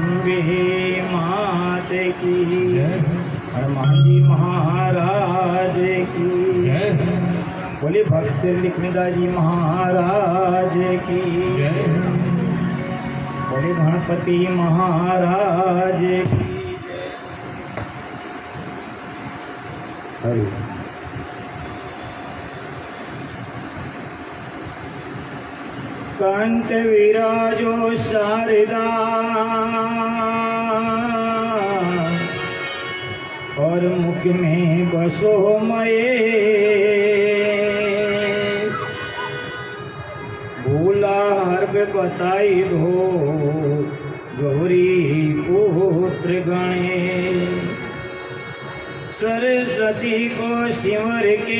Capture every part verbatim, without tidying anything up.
अम्बे मात की, हनुमान जी महाराज की, बोले भक्त श्री लक्ष्मीदास जी महाराज की, बोले गणपति महाराज की। हरि कंठ विराजो शारदा और मुख में बसो मये, भूला हर्ब बताई दो गौरी पुत्र गणे, सरस्वती को सिमर के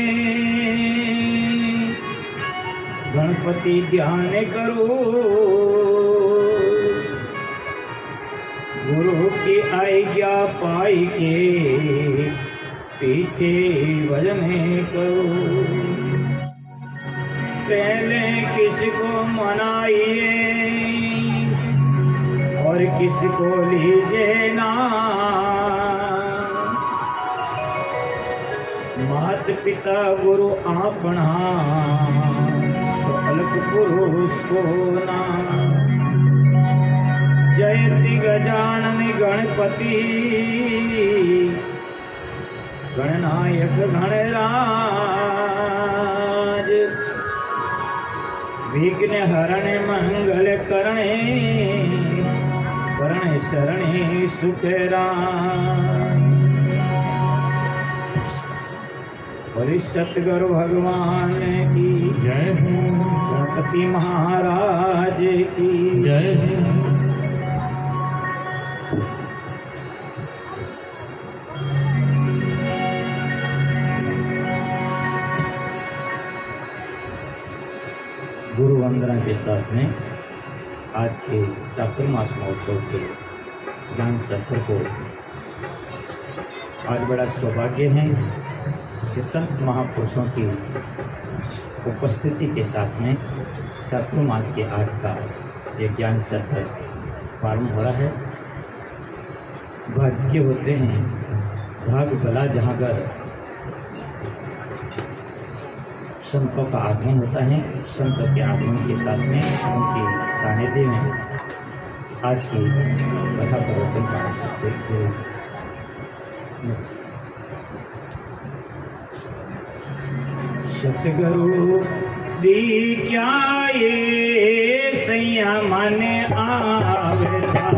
गणपति ध्यान करो, गुरु की आज्ञा पाई के पीछे भजन करो। पहले किसको मनाइए और किसको लीजिए ना, मात पिता गुरु आपना अलग पुरुष को ना। जयति गजानन गणपति गणनायक गणराज, विघ्न हरण मंगल करणे करण शरणे सुखराज। बोले सतगुरु भगवान की जय, गणपति महाराज की जय। गुरु वंदना के साथ में आज के चातुर्मास महोत्सव के ज्ञान सत्र को आज बड़ा सौभाग्य है कि संत महापुरुषों की उपस्थिति के साथ में चातुर्मास के आज का ये ज्ञान सत्र प्रारंभ हो रहा है। भाग्य होते हैं, भाग भला जहाँ पर संतों का आगमन होता है। संतों के आगमन के साथ में उनके सानिध्य में आज की कथा प्रवचन का सकते। सतगुरु दीक्षा ये सैया मन आवेदा,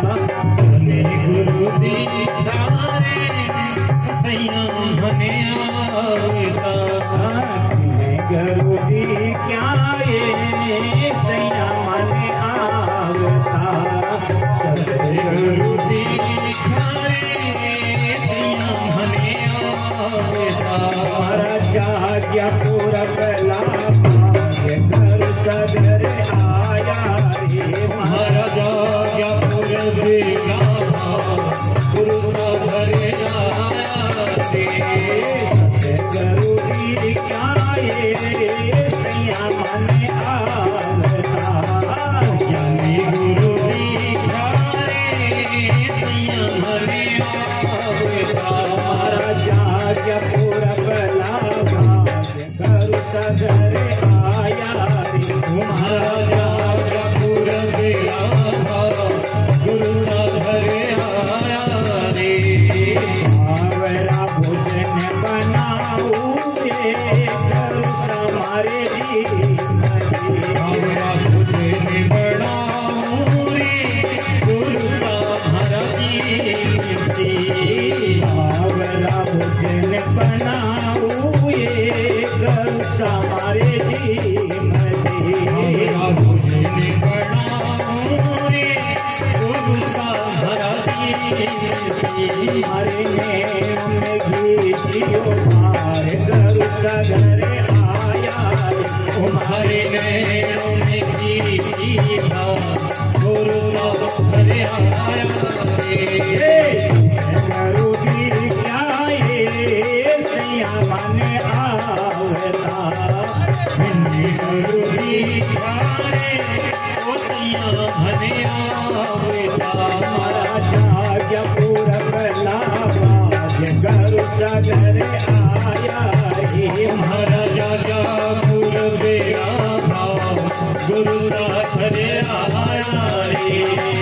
गुरु दीक्षा रे सैया मन आवेदा, गुरु दीक्षा ये सैया मन आवेदा, सतगुरु दीक्षा रे सैया मन आवेदा। जाग्या पूरा कला घर सदर आया रे, महाराजा क्या पूरा देगा गुरु सदर आया रे। सतगुरु दीक्षा ये सैया मन आवेदा, ज्ञानी गुरु दीक्षा रे सैया मन आवेदा। महाराजा क्या पूरा कला घर सदर आया रे, महाराजा का पूरा देगा गुरु सदर आया रे। आवरा भोजन बनाऊ रे घर समारे जी, आवरा भोजन बनाऊ रे गुरु सहारा जी। आवरा भोजन बनाऊ ये घर समारे जी, आवरा भोजन बनाऊ रे गुरु सहारा जी। हरे में घी दियो मार घर सदर आया रे, तुम्हारे नैनों में घी दिया गुरु सदर आया रे। गुरु दीक्षा ये सैया मन आवेदा, गुरु दीक्षा रे ओ सैया धने आवता जाग्या पूरबला भाग्य गुरु सागर आया रे महाराजा का पूरबेरा भाव गुरु सागर आया रे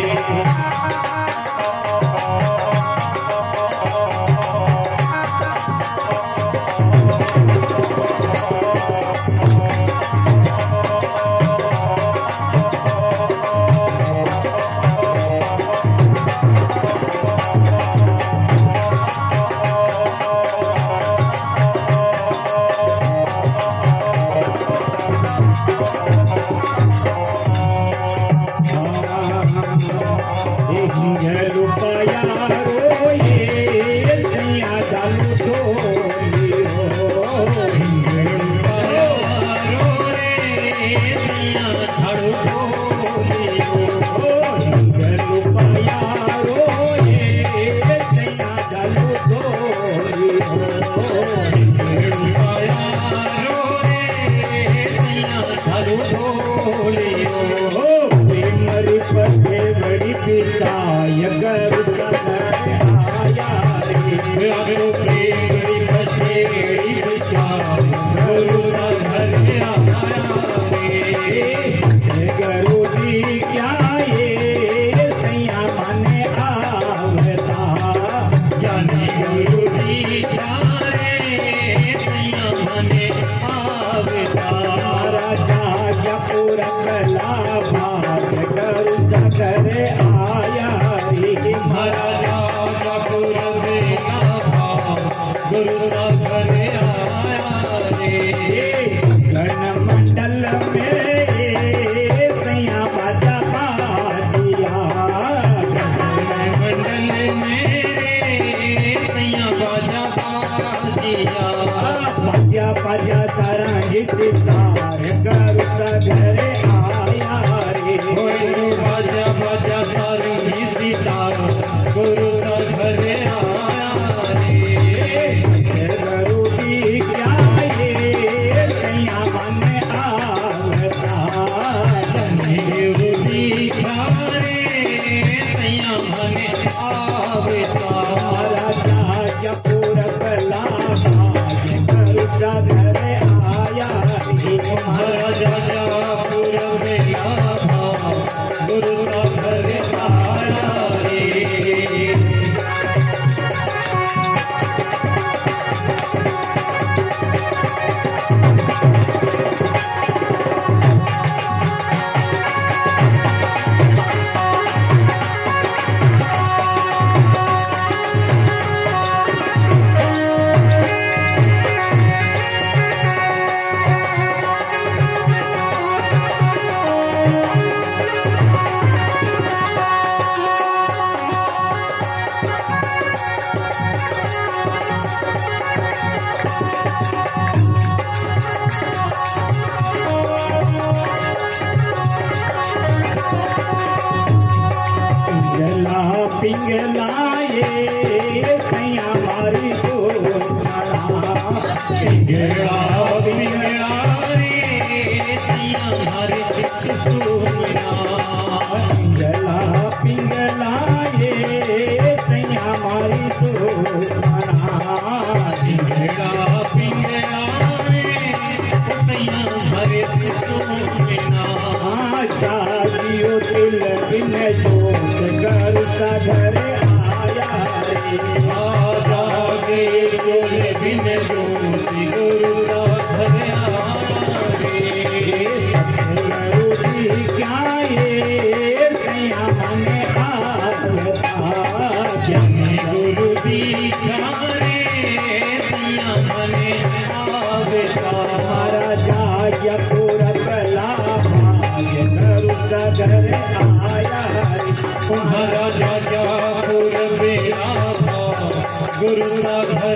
गुरु सागर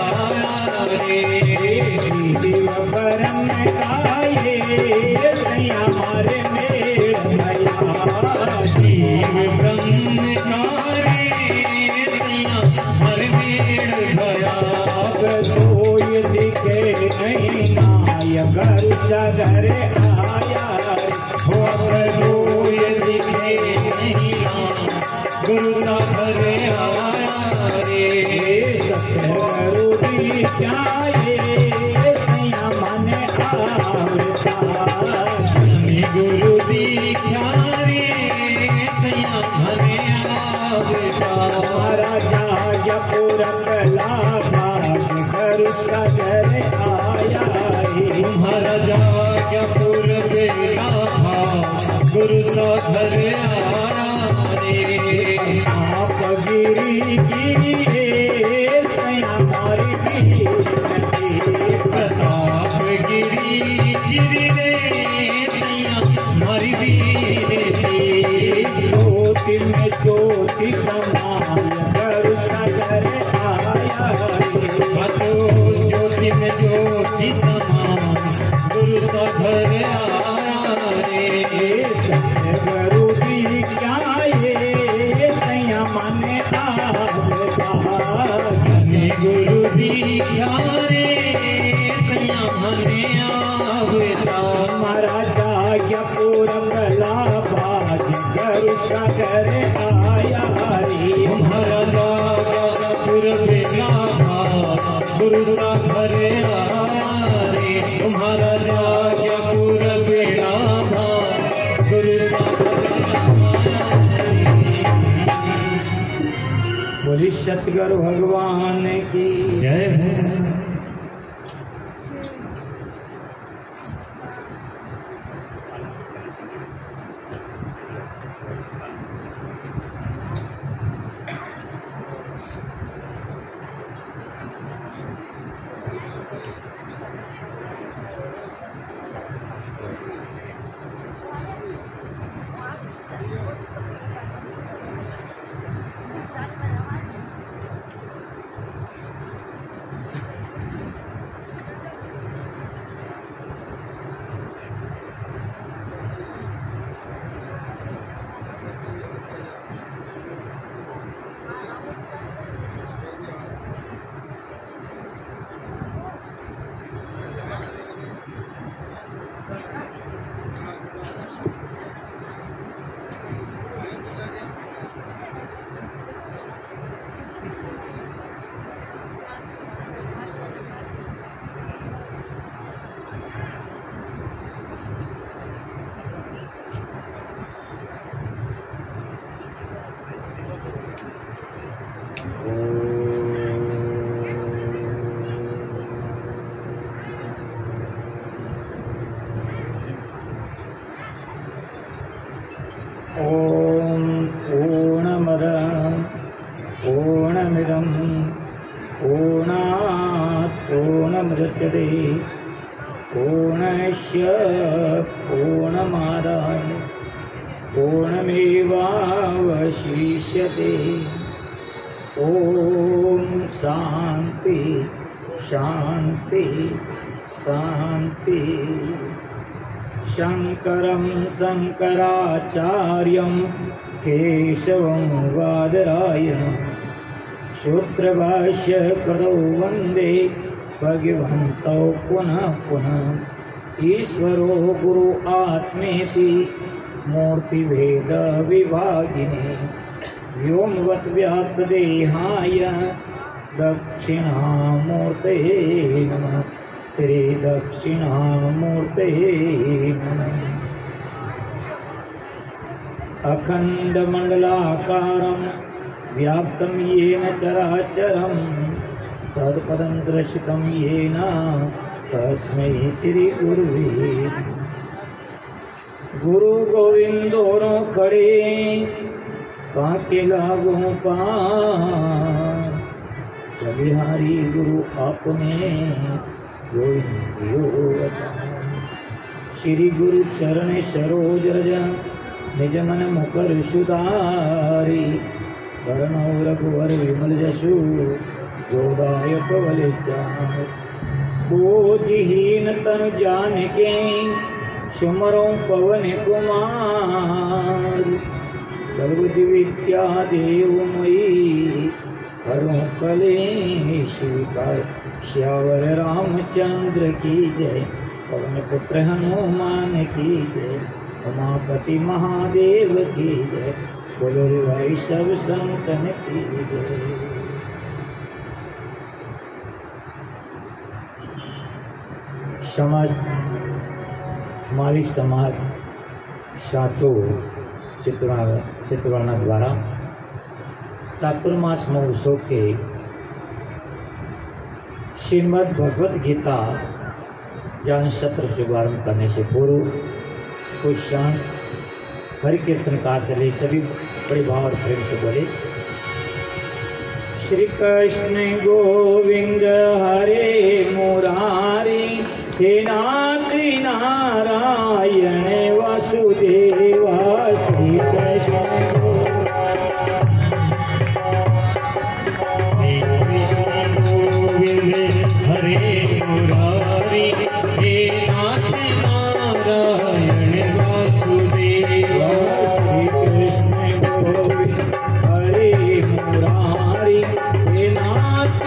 आया रे बरन गाये हमारे मेल जीव ब्रह्म कारे हर मेल भया कोई दिखे नहीं नाय गुरु सागर आया हो कोई दिखे सैया घरे आवेगा महाराजा जपुर कला भाग घर सगर आया रे महाराजा जपुर बेड़ा गुरु सा घर आया रे आप गिरी गिरी सैया मारी प्रताप गिरी गिरी रे सैया मारी ज्योति में ज्योति समान घर सगर आया तो ज्योति में ज्योति समान गुरु सा घर आया रे गुरु जी क्या ये सैया माने गुरु दीक्षा रे सैया मने आवता महाराजा जपुर कला बाज घर सगर आया रे महाराजा जपुर बेला गुरु सा घर आया रे महाराजा जपुर बेला गुरु सा बोली सतगुरु भगवान की जय ओम पूर्णमद पूर्णमिदं पूर्णात् पूर्णमुदच्यते पूर्णस्य पूर्णमादाय पूर्णमेवावशिष्यते ओम शांति शांति शांति शंकरं शंकराचार्यं केशवं वादरायणं सूत्रभाष्य कृतौ वन्दे भगवन्तौ पुनः पुनः ईश्वरो गुरु आत्मेति मूर्तिभेद विभागिने व्योमवत् व्याप्तदेहाय दक्षिणामूर्तये नमः श्री दक्षिणामूर्तये नमः अखण्डमण्डलाकारं व्याप्तं येन चराचरं तत्पदं दर्शितं येन तस्मै श्रीगुरुवे गुरु गोविंद दोनों खड़े काके लागो पार बिहारी गुरु आपने गोविंद श्री गुरु चरण सरोज रज निज मन मुकर सुधारी वरणो रघुवर विमल जसु गोदायक बल बोधिहीन तनु जानिके सुमरो पवन कुमार सर्वति विद्या देवमयी करो कलेश विकार श्यावर रामचंद्र की जय पवन पुत्र हनुमान की जय उमापति महादेव की जय बोलो रे भाई सब संतन की जय। समाज माली समाज साचो चित्रवर्णा चित्रवर्णा द्वारा चातुर्मास महोत्सव के श्रीमद् भगवत गीता ज्ञान सत्र शुभारंभ करने से पूर्व कुछ क्षण हरि कीर्तन का चले सभी बड़े भाव और प्रेम से बोले। श्री कृष्ण गोविंद हरे मुरारी हे नाथ नारायण वासुदेवा। श्री कृष्ण गोविंद हरे मुरारी हे नाथ नारायण वासुदेवा। श्री कृष्ण गोविंद हरे मुरारी हे नाथ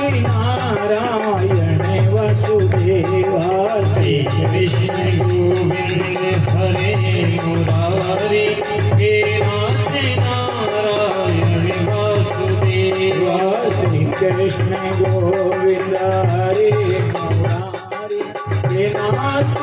नारायण वासुदेवा। श्री कृष्ण गोविंद हरे मुरारी हे नाथ नारायण वासुदेवा। श्री कृष्ण गोविंद हरे मुरारी हे नाथ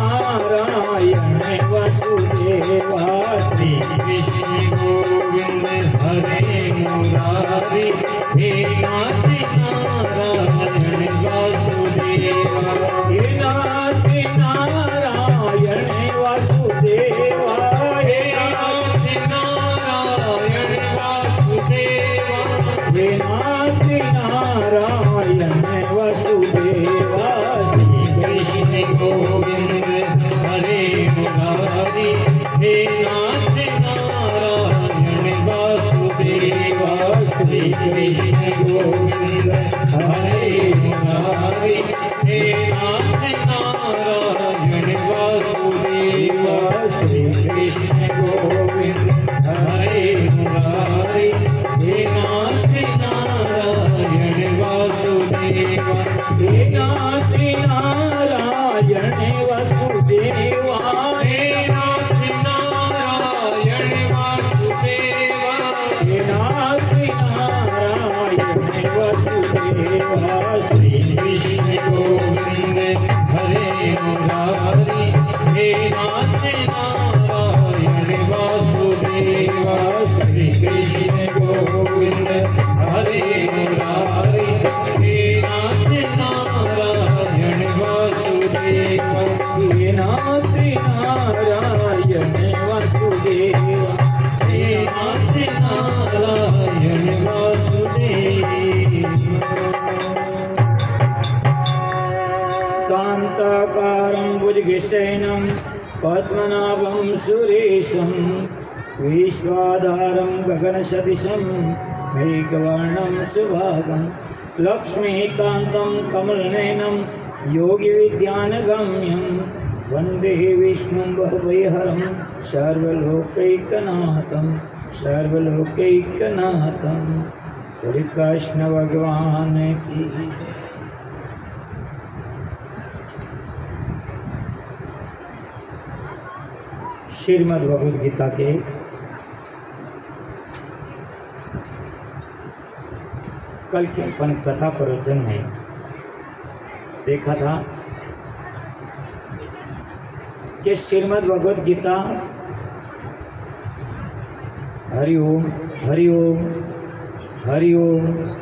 नारायण वासुदेवा। श्री कृष्ण गोविंद हरे मुरारी हे नाथ नारायण वासुदेवा। हे नाथ नारायण वासुदेवा। हे नाथ नारायण वासुदेवा। हे नाथ नारायण वासुदेवा। श्री कृष्ण गोविंद हरे मुरारी हे नाथ नारायण वासुदेवा। श्री कृष्ण गोविंद हरे मुरारी हे नाथ नारायण वासुदेवा। श्री कृष्ण गोविंद हरे मुरारी हे नाथ नारायण वासुदेवा। हे नाथ नारायण वासुदेवा। हे नाथ नारायण वासुदेवा। हे नाथ नारायण वासुदेवा। श्री कृष्ण गोविंद हरे मुरारी हे नाथ नारायण वासुदेवा। श्री कृष्ण गोविंद हरे मुरारी हे नाथ नारायण वासुदेवा। हे नाथ नारायण वासुदेवा। हे नाथ नारायण वासुदेवा। शान्ताकारं भुजगशयनं पद्मनाभं सुरेशं विश्वाधारं गगनसदृशं मेघवर्णं सुभागं लक्ष्मीकान्तं कमलनयनं योगिविद्यानगम्यं वन्दे विष्णुं भवभयहरं सर्वलोकैकनाथं सर्वलोकैकनाथं। श्री कृष्ण भगवान की। श्रीमद् भगवद गीता के कल के अपन कथा प्रवचन में देखा था कि श्रीमद् भगवद गीता हरिओम हरिओम हरिओम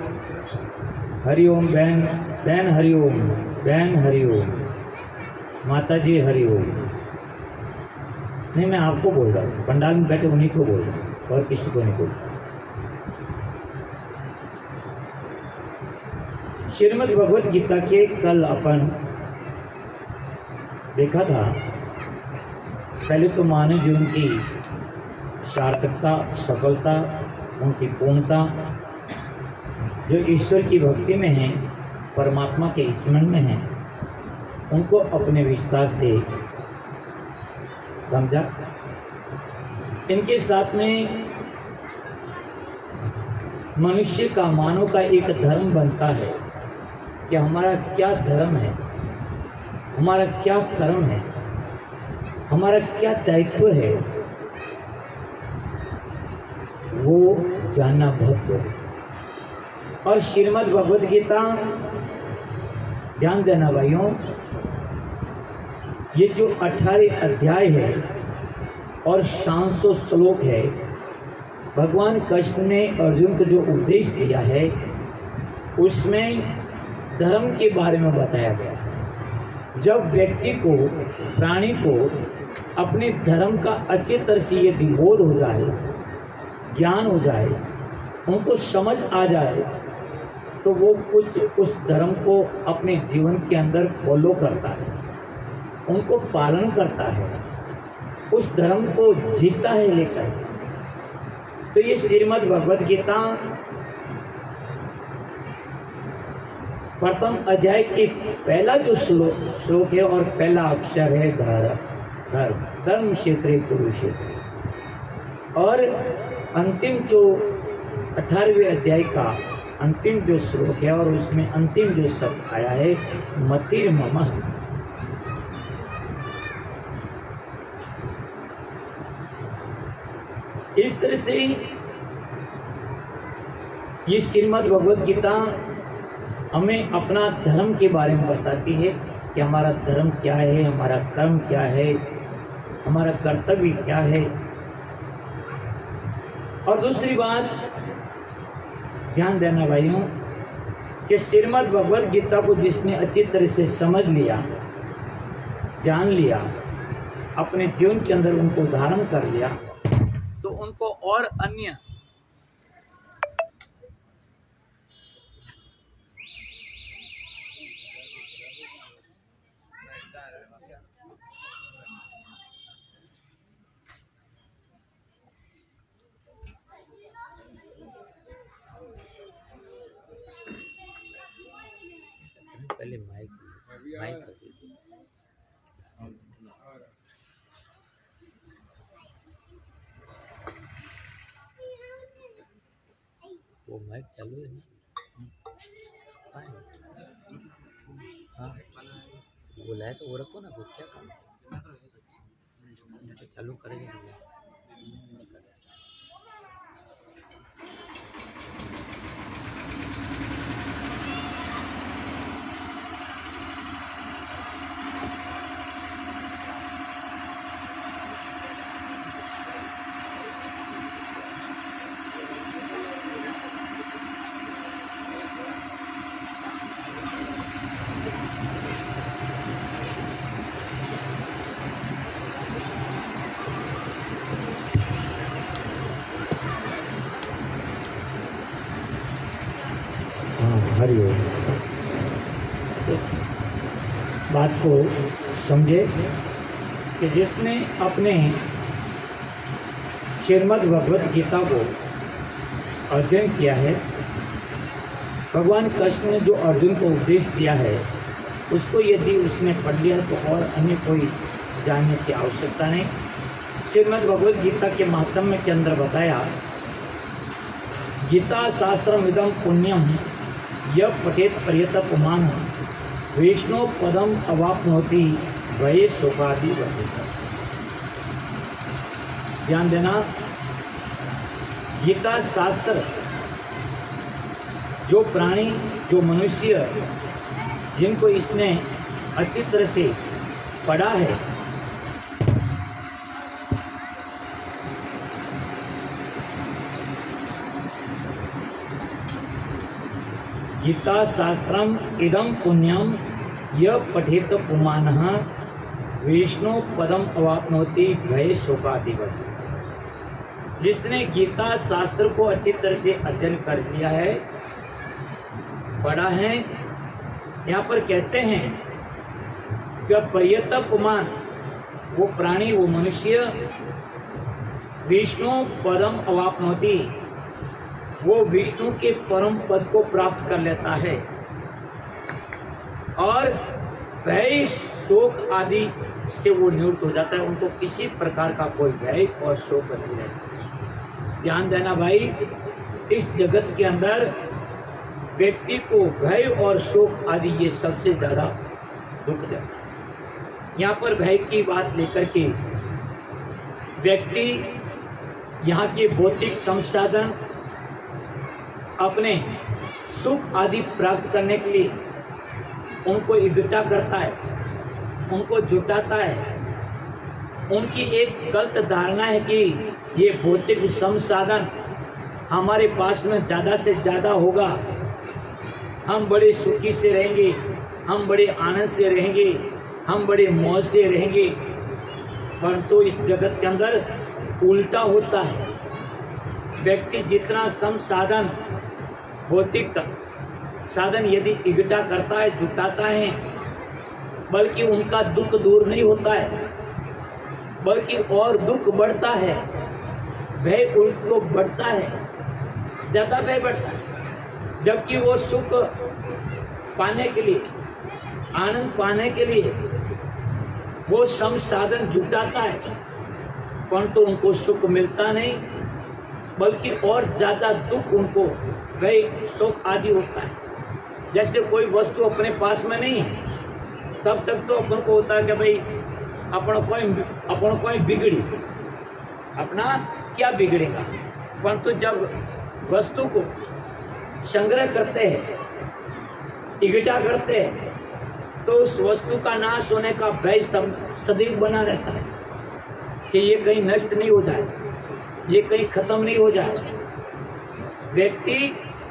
हरिओम बहन बहन हरिओम बहन हरिओम माता जी हरिओम। नहीं, मैं आपको बोल रहा हूँ, पंडाल में बैठे उन्हीं को बोल रहा हूँ और किसी को नहीं बोल रहा। श्रीमद् भगवद गीता के कल अपन देखा था, पहले तो मानव जीवन की सार्थकता, सफलता, उनकी पूर्णता, जो ईश्वर की भक्ति में है, परमात्मा के स्मरण में है, उनको अपने विस्तार से समझा। इनके साथ में मनुष्य का, मानव का एक धर्म बनता है कि हमारा क्या धर्म है, हमारा क्या कर्म है, हमारा क्या दायित्व है, वो जानना बहुत है। और श्रीमद् भगवद गीता, ध्यान देना भाइयों, ये जो अठारह अध्याय है, और पाँच सौ श्लोक है। भगवान कृष्ण ने अर्जुन को जो उपदेश दिया है उसमें धर्म के बारे में बताया गया है। जब व्यक्ति को, प्राणी को अपने धर्म का अच्छी तरह से यदि बोध हो जाए, ज्ञान हो जाए, उनको समझ आ जाए, तो वो कुछ उस धर्म को अपने जीवन के अंदर फॉलो करता है, उनको पालन करता है, उस धर्म को जीता है लेकर। तो ये श्रीमद् भगवद गीता प्रथम अध्याय के पहला जो श्लोक श्लोक है और पहला अक्षर है धर्म धर्म धर्म क्षेत्र कुरुक्षेत्र, और अंतिम जो अठारहवें अध्याय का अंतिम जो श्लोक है और उसमें अंतिम जो शब्द आया है मतिर्ममः। इस तरह से ये श्रीमद् भगवद गीता हमें अपना धर्म के बारे में बताती है कि हमारा धर्म क्या है, हमारा कर्म क्या है, हमारा कर्तव्य क्या है। और दूसरी बात ध्यान देना भाइयों कि श्रीमद् भगवद गीता को जिसने अच्छी तरह से समझ लिया, जान लिया, अपने जीवन के अंदर उनको धारण कर लिया, तो उनको और अन्य पहले माइक माइक वो माइक चालू है ना? हाँ बोला है तो वो रखो ना, वो क्या काम तो चालू करेंगे। हरिओम। बात को समझे कि जिसने अपने श्रीमद् भगवद गीता को अध्ययन किया है, भगवान कृष्ण ने जो अर्जुन को उपदेश दिया है उसको यदि उसने पढ़ लिया तो और अन्य कोई जानने की आवश्यकता नहीं। श्रीमद् भगवद गीता के महात्म्य के अंदर बताया, गीता शास्त्रम इदम पुण्यम यह पठेत पर्यत पुमान वैष्णव पदम अवाप्नोति भये शोकादि वर्धित। ध्यान देना, गीता शास्त्र जो प्राणी, जो मनुष्य जिनको इसने अच्छी तरह से पढ़ा है, गीता शास्त्रम इदम पुण्यम यह पठेत पुमानः विष्णु पदम अवाप्नोति भय शोकादिवत्। जिसने गीता शास्त्र को अच्छी तरह से अध्ययन कर लिया है, पढ़ा है, यहाँ पर कहते हैं कि पर्यत पुमान, वो प्राणी, वो मनुष्य विष्णु पदम अवाप्नोति, वो विष्णु के परम पद को प्राप्त कर लेता है और भय शोक आदि से वो निवृत्त हो जाता है। उनको किसी प्रकार का कोई भय और शोक नहीं रहता। ध्यान देना भाई, इस जगत के अंदर व्यक्ति को भय और शोक आदि ये सबसे ज़्यादा दुख देता है। यहाँ पर भय की बात लेकर के व्यक्ति यहाँ के भौतिक संसाधन अपने सुख आदि प्राप्त करने के लिए उनको इकट्ठा करता है, उनको जुटाता है, उनकी एक गलत धारणा है कि ये भौतिक संसाधन हमारे पास में ज़्यादा से ज़्यादा होगा, हम बड़े सुखी से रहेंगे, हम बड़े आनंद से रहेंगे, हम बड़े मौज से रहेंगे। परंतु इस जगत के अंदर उल्टा होता है। व्यक्ति जितना संसाधन भौतिक साधन यदि इकट्ठा करता है, जुटाता है, बल्कि उनका दुख दूर नहीं होता है, बल्कि और दुख बढ़ता है, भय उनको बढ़ता है, ज़्यादा भय बढ़ता है। जबकि वो सुख पाने के लिए, आनंद पाने के लिए वो संसाधन जुटाता है, परंतु तो उनको सुख मिलता नहीं, बल्कि और ज़्यादा दुख उनको भय शोक आदि होता है। जैसे कोई वस्तु अपने पास में नहीं है, तब तक तो अपन को होता है कि भाई अपन कोई अपन कोई बिगड़ी, अपना क्या बिगड़ेगा। परंतु तो जब वस्तु को संग्रह करते हैं, इकट्ठा करते हैं, तो उस वस्तु का नाश होने का भय सदैव बना रहता है कि ये कहीं नष्ट नहीं हो जाए, ये कहीं खत्म नहीं हो जाए। व्यक्ति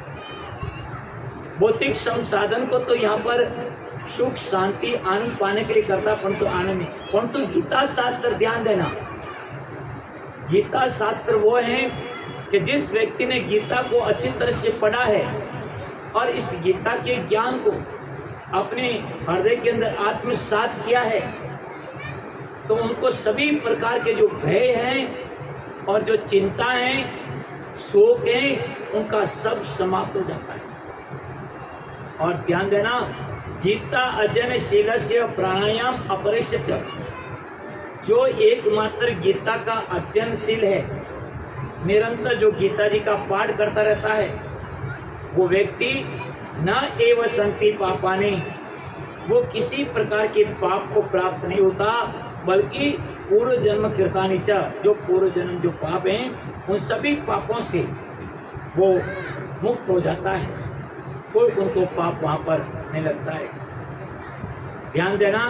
भौतिक संसाधन को तो यहाँ पर सुख शांति आनंद पाने के लिए करता, परंतु आनंद नहीं। परंतु गीता शास्त्र ध्यान देना, गीता शास्त्र वो है कि जिस व्यक्ति ने गीता को अच्छी तरह से पढ़ा है और इस गीता के ज्ञान को अपने हृदय के अंदर आत्मसात किया है, तो उनको सभी प्रकार के जो भय हैं और जो चिंता हैं, शोक हैं, उनका सब समाप्त हो जाता है। और ध्यान देना, गीता अध्ययन शीलस्य प्राणायाम अपरिश्य च, जो एकमात्र गीता का अध्ययनशील है, निरंतर जो गीता जी का पाठ करता रहता है, वो व्यक्ति न एव संति पापानि, वो किसी प्रकार के पाप को प्राप्त नहीं होता, बल्कि पूर्व जन्म कृतानि च, जो पूर्व जन्म जो पाप हैं उन सभी पापों से वो मुक्त हो जाता है, कोई उनको पाप वहाँ पर नहीं लगता है। ध्यान देना,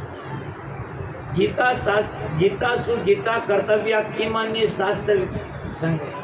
गीता शास्त्र गीता सु गीता कर्तव्य की मान्य शास्त्र संग्रह,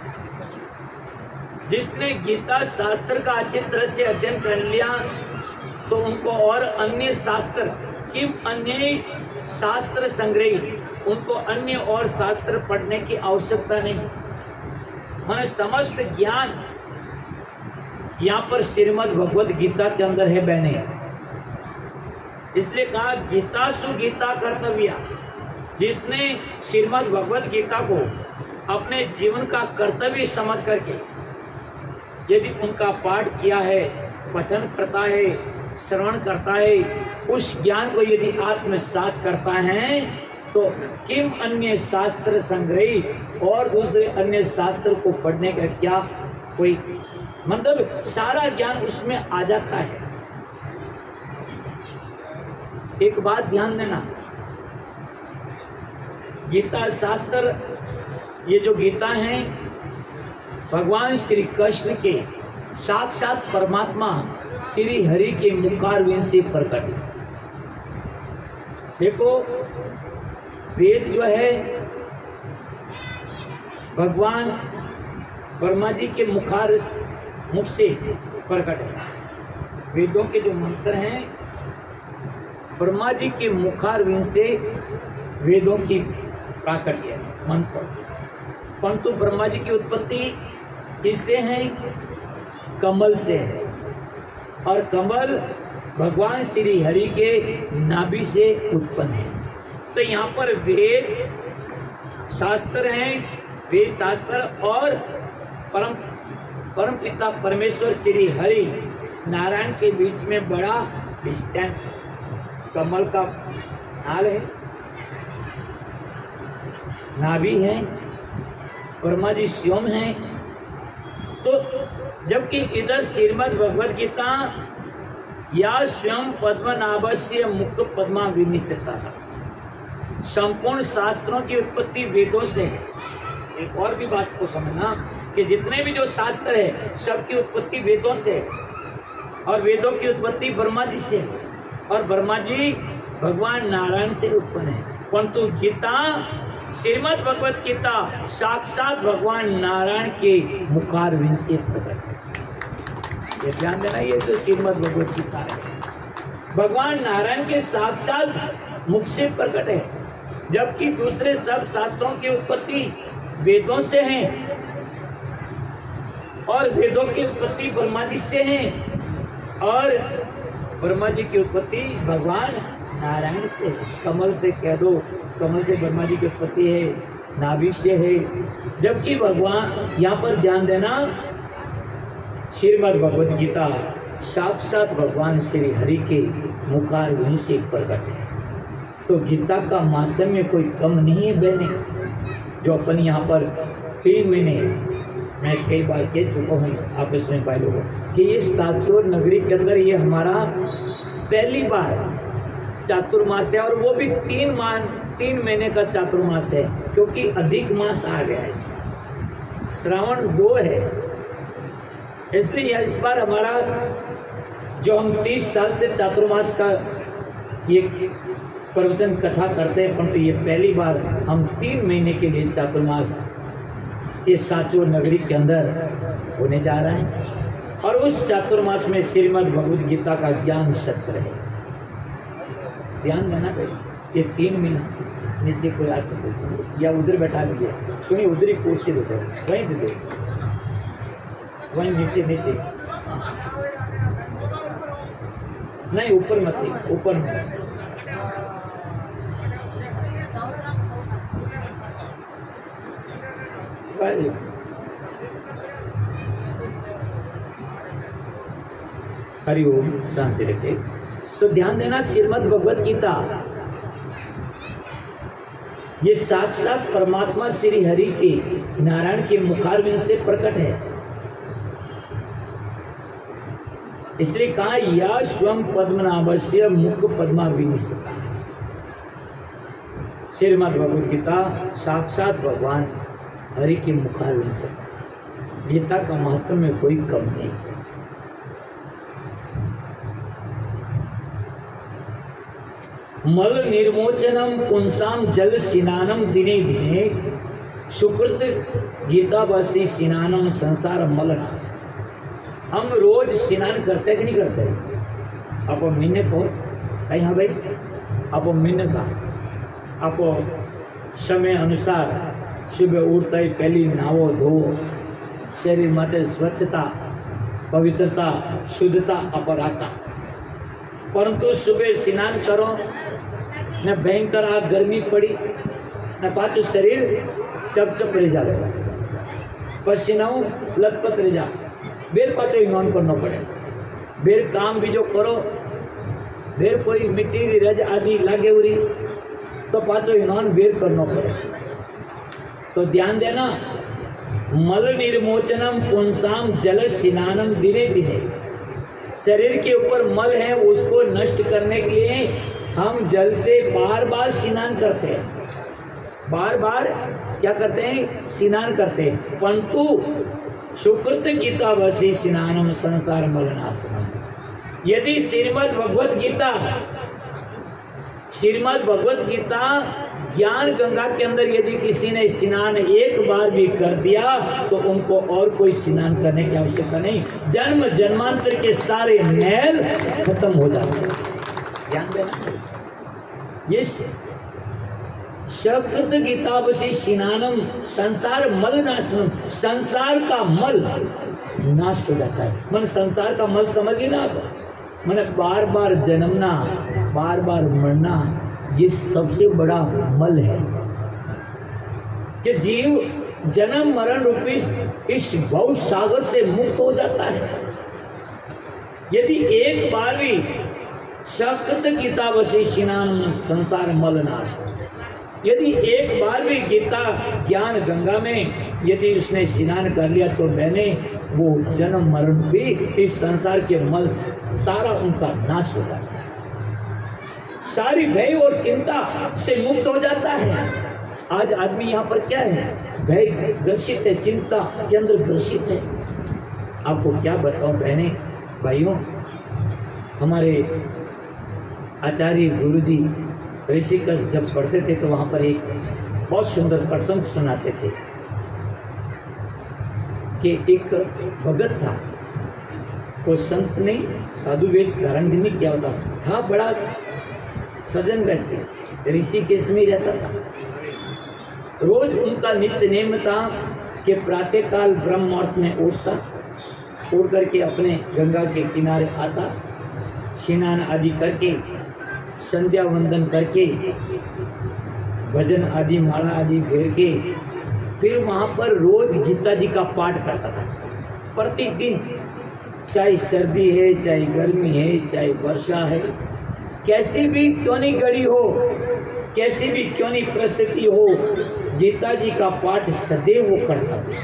जिसने गीता शास्त्र का अच्छी तरह से अध्ययन कर लिया, तो उनको और अन्य शास्त्र किम अन्य शास्त्र संग्रही, उनको अन्य और शास्त्र पढ़ने की आवश्यकता नहीं। मैंने समस्त ज्ञान यहाँ पर श्रीमद् भगवत गीता के अंदर है बहने, इसलिए कहा गीता सु गीता कर्तव्य। जिसने श्रीमद् भगवत गीता को अपने जीवन का कर्तव्य समझ करके यदि उनका पाठ किया है, पठन करता है, श्रवण करता है, उस ज्ञान को यदि आत्मसात करता है, तो किम अन्य शास्त्र संग्रही, और दूसरे अन्य शास्त्र को पढ़ने का क्या कोई मतलब, सारा ज्ञान उसमें आ जाता है। एक बात ध्यान देना, गीता शास्त्र, ये जो गीता है भगवान श्री कृष्ण के साक्षात परमात्मा श्री हरि के मुखारविंद से प्रकट है। देखो, वेद जो है भगवान ब्रह्मा जी के मुखार मुख से प्रकट है। वेदों के जो मंत्र हैं ब्रह्मा जी के मुखारविंद से वेदों की प्राकट्य है मंत्र। परंतु ब्रह्मा जी की उत्पत्ति किससे है? कमल से है, और कमल भगवान श्री हरि के नाभि से उत्पन्न है। तो यहाँ पर वेद शास्त्र हैं, वेद शास्त्र और परम परम पिता परमेश्वर श्री हरि नारायण के बीच में बड़ा डिस्टेंस है। कमल का नाल है, नाभि है, ब्रह्मा जी स्वयं है। तो जबकि इधर श्रीमद् भगवद गीता या स्वयं पद्मनाभस्य मुख पद्मा विनिश्चिता है, संपूर्ण शास्त्रों की उत्पत्ति वेदों से है। एक और भी बात को समझना कि जितने भी जो शास्त्र है सबकी उत्पत्ति वेदों से है, और वेदों की उत्पत्ति ब्रह्मा जी से है, और ब्रह्मा जी भगवान नारायण से उत्पन्न है। परंतु गीता, श्रीमद् भगवत गीता साक्षात भगवान नारायण के मुखारविंद से प्रकट है। ये ध्यान देना, ये तो श्रीमद् भगवत गीता है, भगवान नारायण के साक्षात मुख से प्रकट है। जबकि दूसरे सब शास्त्रों की उत्पत्ति वेदों से है और वेदों की उत्पत्ति ब्रह्मा जी से है और ब्रह्मा जी की उत्पत्ति भगवान नारायण से है। कमल से कह दो, कमल से ब्रह्मा जी की उत्पत्ति है, नाभि से है। जबकि भगवान, यहाँ पर ध्यान देना, श्रीमद् भगवत गीता साक्षात भगवान श्री हरि के मुखारविंद से प्रकट है। तो गीता का माध्यम कोई कम नहीं है बहने, जो अपन यहाँ पर तीन महीने, मैं कई बार कह चुका हूँ आपस में भाई लोगों कि ये साचोर नगरी के अंदर ये हमारा पहली बार चातुर्मास है, और वो भी तीन माह तीन महीने का चातुर्मास है, क्योंकि अधिक मास आ गया है इसमें, श्रावण दो है, इसलिए इस बार हमारा जो हम तीस साल से चातुर्मास का ये प्रवचन कथा करते हैं, परंतु ये पहली बार हम तीन महीने के लिए चातुर्मास इस साचोर नगरी के अंदर होने जा रहा है। और उस चातुर्मास में श्रीमद् भगवद गीता का ज्ञान सत्र है। ध्यान देना भाई, ये तीन महीना नीचे कोई आ सके या उधर बैठा लीजिए, सुनिए उधर ही कुर्सी दे दो, वहीं दे दो, वहीं नीचे नीचे नहीं, ऊपर मत, ऊपर में हरि ओम, शांति रखे। तो ध्यान देना, श्रीमद् भगवत गीता ये साक्षात परमात्मा श्री हरि के नारायण के मुखारविंद से प्रकट है। इसलिए कहा या स्वयं पद्मनाभस्य मुख पद्मा विनिष्ठता। श्रीमद् भगवत गीता साक्षात भगवान हरि के मुखारविंद से, गीता का महत्व में कोई कम नहीं। मल निर्मोचनम पुंसाम जल स्नानम दिने दिने सुकृत गीता बसी स्नानम संसार मल नाश। हम रोज स्नान करते कि नहीं करते? आप मिन्ने को कहीं, हाँ भाई, आप मिन्ने का आप समय अनुसार सुबह उठते ही पहली नहावो धोवो, शरीर माटे स्वच्छता, पवित्रता, शुद्धता अपराता। परंतु सुबह स्नान करो न भयंकर आग गर्मी पड़ी न पाचो शरीर चप चप रह जाएगा, पसीनाओं लथपथ रह जा, बेर पाचो इन्होंने करना पड़े। बेर काम भी जो करो, बेर कोई मिट्टी रज आदि लागे उरी तो पाचो इन्होंने बेर करना पड़े। तो ध्यान देना, मल निर्मोचनम पुंसाम जल स्नानम दिने दिने। शरीर के ऊपर मल है, उसको नष्ट करने के लिए हम जल से बार बार स्नान करते हैं, बार बार क्या करते हैं? स्नान करते हैं। परंतु सुकृत गीता वसी स्नानम संसार मलनाशनम। यदि श्रीमद् भगवत गीता श्रीमद् भगवत गीता ज्ञान गंगा के अंदर यदि किसी ने स्नान एक बार भी कर दिया तो उनको और कोई स्नान करने की आवश्यकता नहीं, जन्म जन्मांतर के सारे मैल खत्म हो जाते हैं। ध्यान देना, ये सकृत गीतावशी स्नानम संसार मल नाशनम। संसार का मल नाश हो जाता है। मन संसार का मल समझिए ना आप, मैंने बार बार जन्मना, बार बार मरना, ये सबसे बड़ा मल है कि जीव जन्म मरण रूपी इस भव सागर से मुक्त हो जाता है। यदि एक बार भी सकृत गीतावशी स्नान संसार मलनाश, यदि एक बार भी गीता ज्ञान गंगा में यदि उसने स्नान कर लिया तो मैंने वो जन्म मरण भी इस संसार के मल सारा उनका नाश हो जाता है, सारी भय और चिंता से मुक्त हो जाता है। आज आदमी यहाँ पर क्या है? भय ग्रसित है, चिंता के अंदर ग्रसित है। आपको क्या बताऊं बहने भाइयों, हमारे आचार्य गुरु जी ऋषिकेश जब पढ़ते थे तो वहाँ पर एक बहुत सुंदर प्रसंग सुनाते थे कि एक भगत था, कोई संत नहीं, साधु वेश धारण भी नहीं किया होता था, बड़ा सज्जन व्यक्ति, ऋषिकेश में ही रहता था। रोज उनका नित्य नेम था कि प्रातः काल ब्रह्म मुहूर्त में उठता, उठ करके अपने गंगा के किनारे आता, स्नान आदि करके संध्या वंदन करके भजन आदि माला आदि फेर के फिर वहाँ पर रोज गीता जी का पाठ करता था प्रतिदिन, चाहे सर्दी है, चाहे गर्मी है, चाहे वर्षा है, कैसी भी क्यों नहीं घड़ी हो, कैसी भी क्यों नहीं परिस्थिति हो, गीता जी का पाठ सदैव वो करता था।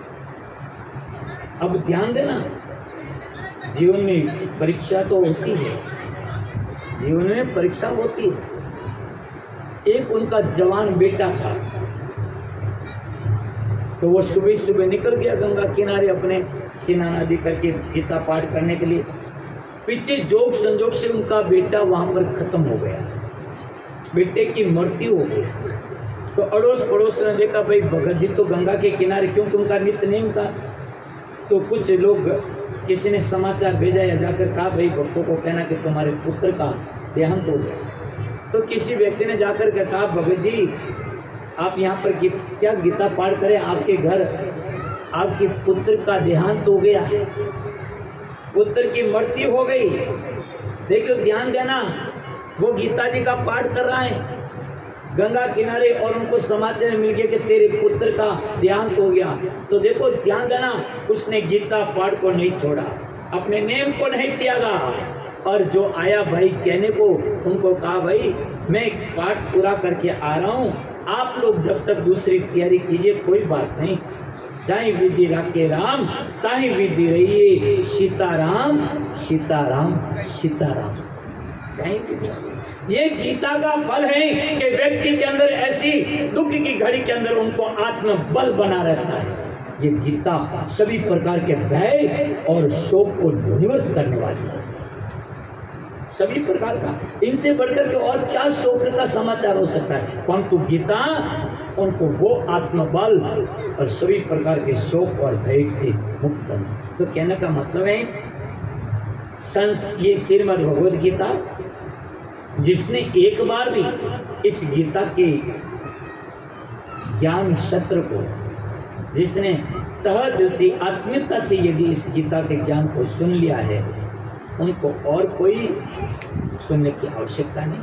अब ध्यान देना, जीवन में परीक्षा तो होती है, जीवन में परीक्षा होती है। एक उनका जवान बेटा था, तो वो सुबह सुबह निकल गया गंगा किनारे अपने स्नान आदि करके गीता पाठ करने के लिए। पीछे जोग संजोग से उनका बेटा वहां पर खत्म हो गया, बेटे की मृत्यु हो गई। तो अड़ोस पड़ोस ने देखा, भाई भगत जी तो गंगा के किनारे, क्योंकि उनका नित्य नेम था। तो कुछ लोग, किसी ने समाचार भेजा या जाकर कहा, भाई भक्तों को कहना कि तुम्हारे पुत्र का देहांत हो गया। तो किसी व्यक्ति ने जाकर के कहा, भगत जी आप यहाँ पर क्या गीता पाठ करें, आपके घर आपके पुत्र का देहांत हो गया, पुत्र की मृत्यु हो गई। देखियो ध्यान देना, वो गीता जी का पाठ कर रहा है गंगा किनारे और उनको समाचार मिल गया कि तेरे पुत्र का देहांत हो गया। तो देखो ध्यान देना, उसने गीता पाठ को नहीं छोड़ा, अपने नेम को नहीं त्यागा। और जो आया भाई कहने को, उनको कहा भाई मैं पाठ पूरा करके आ रहा हूँ, आप लोग जब तक दूसरी तैयारी कीजिए, कोई बात नहीं। ताही विधि राखे राम, ताही विधि रहिए सीताराम, सीताराम सीताराम। ये गीता का फल है कि व्यक्ति के अंदर ऐसी दुख की घड़ी के अंदर उनको आत्म बल बना रहता है। ये गीता सभी प्रकार के भय और शोक को निवृत्त करने वाली है, सभी प्रकार का। इनसे बढ़कर के और क्या शोक का समाचार हो सकता है, परंतु गीता उनको वो आत्मबल और सभी प्रकार के शोक और भय से मुक्त करना। तो कहने का मतलब है, संस ये श्रीमद् भगवद गीता, जिसने एक बार भी इस गीता के ज्ञान सत्र को, जिसने तह दिल से आत्मीयता से यदि इस गीता के ज्ञान को सुन लिया है, उनको और कोई सुनने की आवश्यकता नहीं।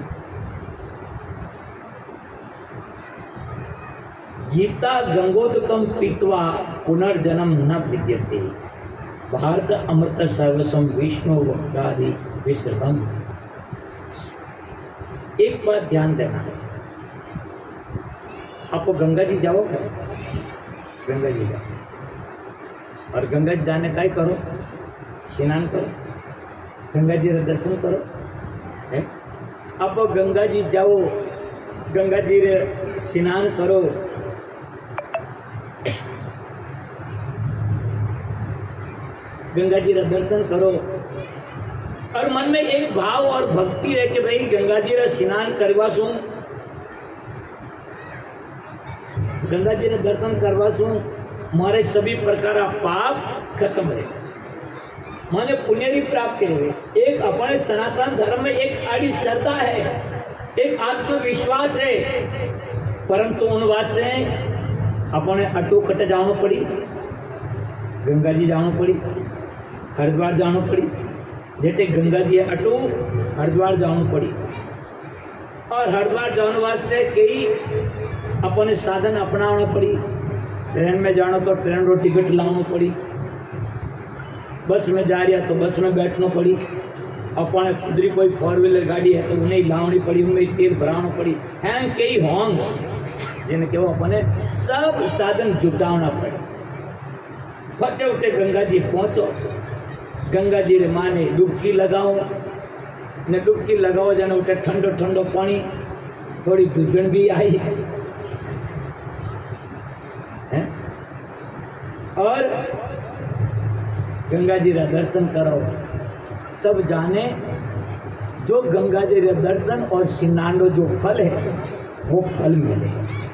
गीता गंगोदकम पीत्वा पुनर्जन्म न विद्यते, भारत अमृत सर्वस्वम विष्णु वक्रादि विसर्गम। एक बात ध्यान देना है, आपको गंगा जी जाओगे, गंगा जी जाओ और गंगा जी जाने का ही करो, स्नान करो, गंगा जी का दर्शन करो। है आप गंगा जी जाओ, गंगा जी रे स्नान करो, गंगा जी का दर्शन करो, और मन में एक भाव और भक्ति है कि भाई गंगा जी रा स्नान करवा सू, गंगा जी रा दर्शन करवा सू, हमारे सभी प्रकार पाप खत्म है, माने पुण्य की प्राप्ति हुई। एक अपने सनातन धर्म में एक आड़ी श्रद्धा है, एक आत्मविश्वास है, परंतु उन वास्ते अपने अटू कट जानो पड़ी, गंगा जी जानो पड़ी, हरिद्वार जानो पड़ी। जेटे गंगा जी अटू हरिद्वार जानो पड़ी, और हरिद्वार जाने वास्ते कई अपने साधन अपनाना पड़ी। ट्रेन में जानो तो ट्रेन रो टिकट लाना पड़ी, बस में जा रहा तो बस में बैठना पड़ी, अपने खुदरी कोई फोर व्हीलर गाड़ी है तो उन्हें लावनी पड़ी, उनमें तेल भराना पड़ी। हैं कई होंग जिनके वो अपने सब साधन जुटाना पड़े। बच्चे उठे गंगा जी पहुँचो, गंगा जी रे माने डुबकी लगाओ, ने डुबकी लगाओ जाने उठे ठंडो ठंडो पानी, थोड़ी दूजन भी आई है, और गंगा जी का दर्शन करो, तब जाने जो गंगा जी के दर्शन और स्नान जो फल है वो फल मिले।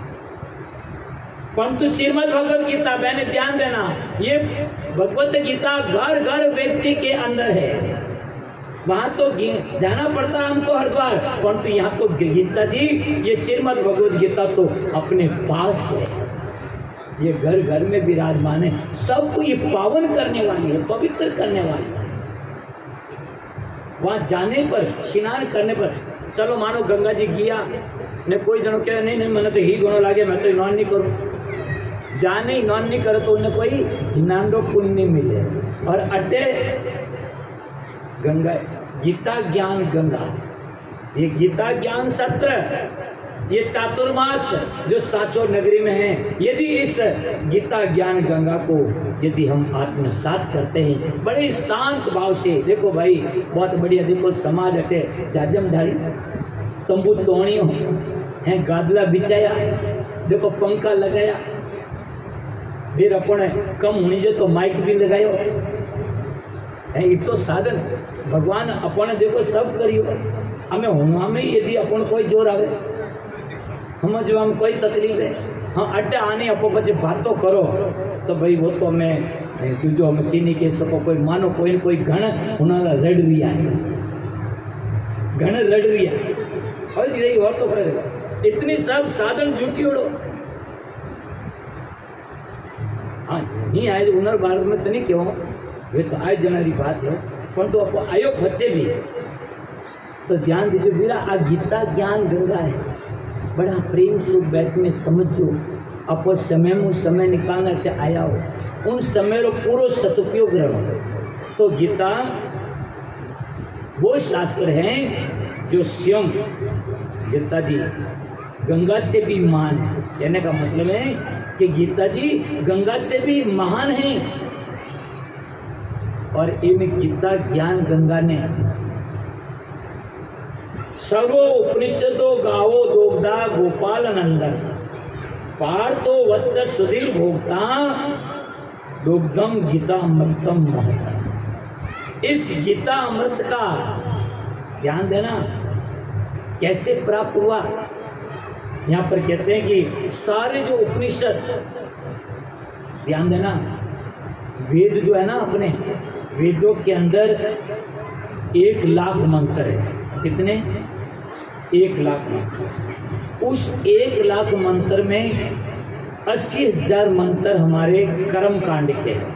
परंतु श्रीमद् भगवत गीता, मैंने ध्यान देना, ये भगवत गीता घर घर व्यक्ति के अंदर है। वहां तो जाना पड़ता है हमको हरिद्वार, परंतु यहाँ तो गीता जी, ये श्रीमद् भगवत गीता तो अपने पास है, ये घर घर में विराजमान है। सबको ये पावन करने वाली है, पवित्र करने वाली है। वहां जाने पर, स्नान करने पर, चलो मानो गंगा जी गया ने कोई जनो कहे नहीं नहीं मैंने तो ही गुणों लागे, मैं तो स्नान नहीं करूँ, जाने स्नान नहीं करे तो उन्हें कोई स्नान पुण्य मिले। और अटे गंगा, गीता ज्ञान गंगा, ये गीता ज्ञान सत्र, ये चातुर्मास जो साचो नगरी में है, यदि इस गीता ज्ञान गंगा को यदि हम आत्मसात करते हैं बड़े शांत भाव से, देखो भाई बहुत बढ़िया, देखो समाज अटे जाजम ढाली, तंबू तोड़ियों हैं, गादला बिछाया, देखो पंखा लगाया, फिर अपने कम होनी जो तो माइक भी लगायो है, ये तो साधन भगवान अपने देखो सब करियो। हमें हुआ में यदि अपन कोई जोर आवे, हम जो हम कोई तकलीफ है, हाँ अड्डा आने अपो बच्चे बात तो करो, तो भाई वो तो हमें जो हमें चीनी के सको, कोई मानो कोई कोई घण उन्होंने लड़ रिया है, घण लड़ रिया और रही हो तो करे, इतनी सब साधन जुटी उड़ो। हाँ नहीं आए उनर भारत में तो नहीं क्यों, वे तो आए जनारी बात है, पर तो आपको आयो बच्चे भी तो ध्यान दीजिए। मेरा आ गीता ज्ञान गंगा है, बड़ा प्रेम से बैठ में समझो, आपको समय में समय निकालना के आया हो, उन समय रो पूरा सदुपयोग करो। तो गीता वो शास्त्र हैं जो स्वयं गीता जी गंगा से भी महान है। कहने का मतलब है कि गीता जी गंगा से भी महान है। और इनमें गीता ज्ञान गंगा ने सर्वो उपनिषदो गावो दोग्धा गोपाल नंदन पार्थो वत्त सुधीर भोक्ता दुग्धम गीता अमृतम महता। इस गीता अमृत का ध्यान देना कैसे प्राप्त हुआ। यहाँ पर कहते हैं कि सारे जो उपनिषद, ध्यान देना, वेद जो है ना, अपने वेदों के अंदर एक लाख मंत्र है। कितने? एक लाख मंत्र। उस एक लाख मंत्र में अस्सी हजार मंत्र हमारे कर्म कांड के हैं।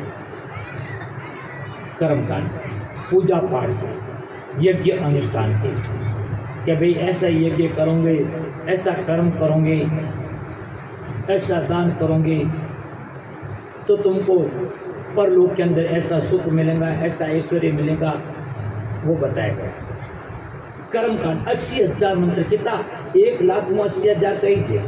कर्म कांड, पूजा पाठ के, यज्ञ अनुष्ठान के, कि भाई ऐसा यज्ञ करोगे, ऐसा कर्म करोगे, ऐसा दान करोगे तो तुमको परलोक के अंदर ऐसा सुख मिलेगा, ऐसा ऐश्वर्य मिलेगा, वो बताया गया। कर्म कांड अस्सी हजार मंत्र, कितना? एक लाख में अस्सी हजार कही थे।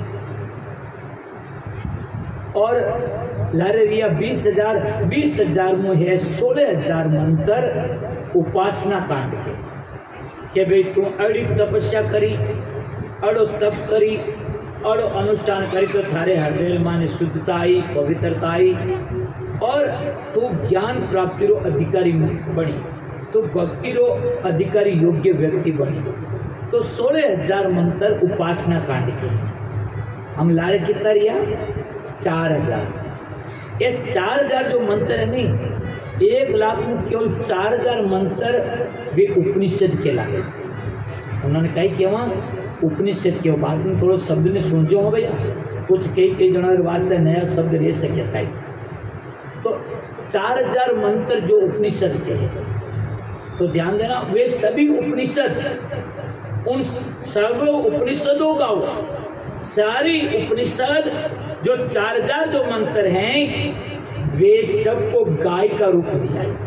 और लारे रिया बीस हजार बीस हजार में है सोलह हजार मंत्र उपासना कांड के, कि भाई तू अड़ी तपस्या करी, अड़ो तप करी, अड़ो अनुष्ठान करी तो थारे हृदय माने शुद्धता आई, पवित्रता आई, और तू ज्ञान प्राप्ति रो अधिकारी बनी, तो भक्ति रो अधिकारी योग्य व्यक्ति बनी। तो सोलह हजार मंत्र उपासना कांड के। हम लारे कितना रिया? चार हजार। ये चार हजार जो मंत्र है नहीं, एक लाख में केवल चार हजार मंत्र वे उपनिषद के लागे। उन्होंने कही कि वहाँ उपनिषद के बाद में थोड़ा शब्द ने सुनजो हो भैया, कुछ कई कई जनों के वास्ते नया शब्द रह सके साई। तो चार हजार मंत्र जो उपनिषद के हैं, तो ध्यान देना, वे सभी उपनिषद, उन सर्व उपनिषदों का हुआ, सारी उपनिषद जो चार हजार जो मंत्र हैं, वे सबको गाय का रूप दिया है।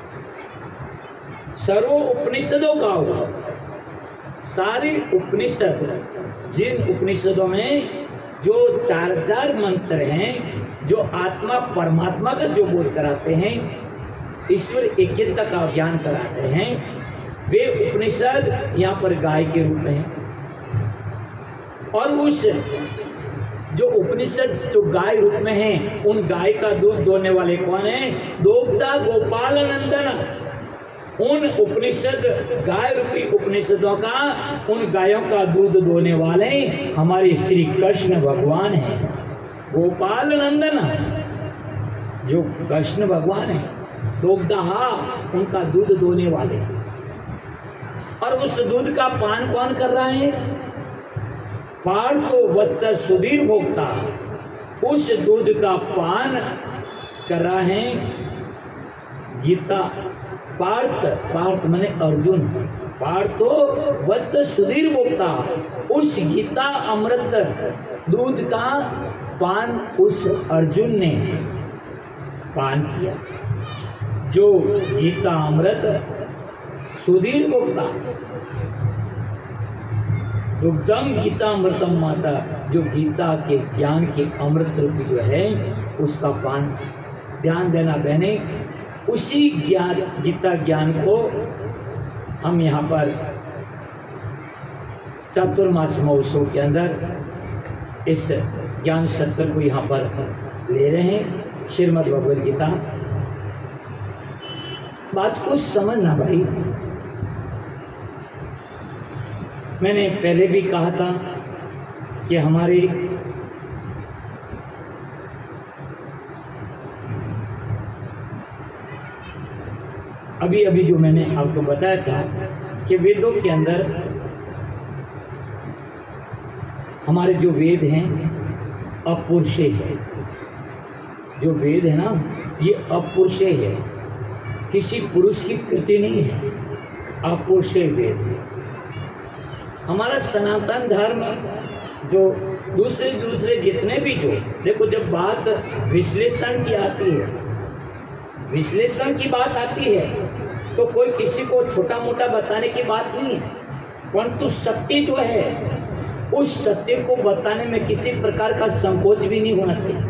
सर्व उपनिषदों का हुआ, सारी उपनिषद, जिन उपनिषदों में जो चार हजार मंत्र हैं, जो आत्मा परमात्मा का जो बोध कराते हैं, ईश्वर एकता का ज्ञान कराते हैं, वे उपनिषद यहाँ पर गाय के रूप में हैं। और उस जो उपनिषद जो गाय रूप में हैं, उन गाय का दूध दोहने वाले कौन है? दोग्धा गोपाल नंदन। उन उपनिषद गाय रूपी उपनिषदों का, उन गायों का दूध दोने वाले हमारे श्री कृष्ण भगवान हैं, गोपाल नंदन जो कृष्ण भगवान है, दुग्धहा उनका दूध दोने वाले हैं। और उस दूध का पान कौन कर रहा है? पार्थ वस्त्र सुधीर भोक्ता, उस दूध का पान कर रहा है गीता। पार्थ, पार्थ माने अर्जुन, पार्थो वत सुधीर भोक्ता, उस गीता अमृत दूध का पान उस अर्जुन ने पान किया, जो गीता अमृत सुधीर भोक्ता। दुग्धम गीता अमृतम माता, जो गीता के ज्ञान के अमृत रूप जो है उसका पान। ध्यान देना बहने, उसी ज्ञान गीता ज्ञान को हम यहाँ पर चातुर्मास महोत्सव के अंदर इस ज्ञान सत्र को यहाँ पर ले रहे हैं, श्रीमद् भगवद गीता। बात को समझना भाई, मैंने पहले भी कहा था कि हमारी अभी अभी जो मैंने आपको बताया था कि वेदों के अंदर हमारे जो वेद हैं अपुरुषे है। जो वेद है ना ये अपुरुषे है, किसी पुरुष की कृति नहीं है, अपुरुषे वेद है। हमारा सनातन धर्म जो दूसरे दूसरे जितने भी जो देखो, जब बात विश्लेषण की आती है, विश्लेषण की बात आती है तो कोई किसी को छोटा मोटा बताने की बात नहीं है, परंतु सत्य जो है उस सत्य को बताने में किसी प्रकार का संकोच भी नहीं होना चाहिए।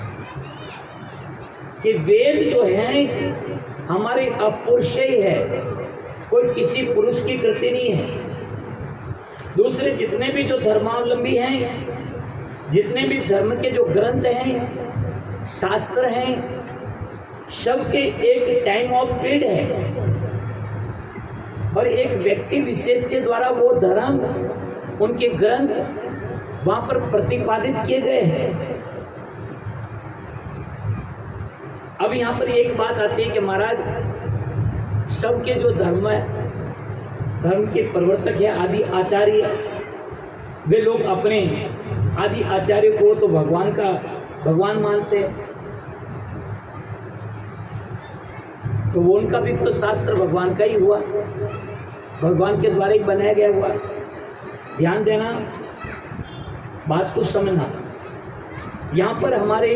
कि वेद जो है हमारे अपुरुषेय है, कोई किसी पुरुष की कृति नहीं है। दूसरे जितने भी जो धर्मावलंबी हैं, जितने भी धर्म के जो ग्रंथ हैं, शास्त्र हैं, सबके एक टाइम ऑफ पीरियड है और एक व्यक्ति विशेष के द्वारा वो धर्म, उनके ग्रंथ वहां पर प्रतिपादित किए गए हैं। अब यहाँ पर एक बात आती है कि महाराज सबके जो धर्म है, धर्म के प्रवर्तक है, आदि आचार्य, वे लोग अपने आदि आचार्य को तो भगवान का भगवान मानते हैं, तो वो उनका भी तो शास्त्र भगवान का ही हुआ, भगवान के द्वारा ही बनाया गया हुआ। ध्यान देना, बात को समझना। यहाँ पर हमारे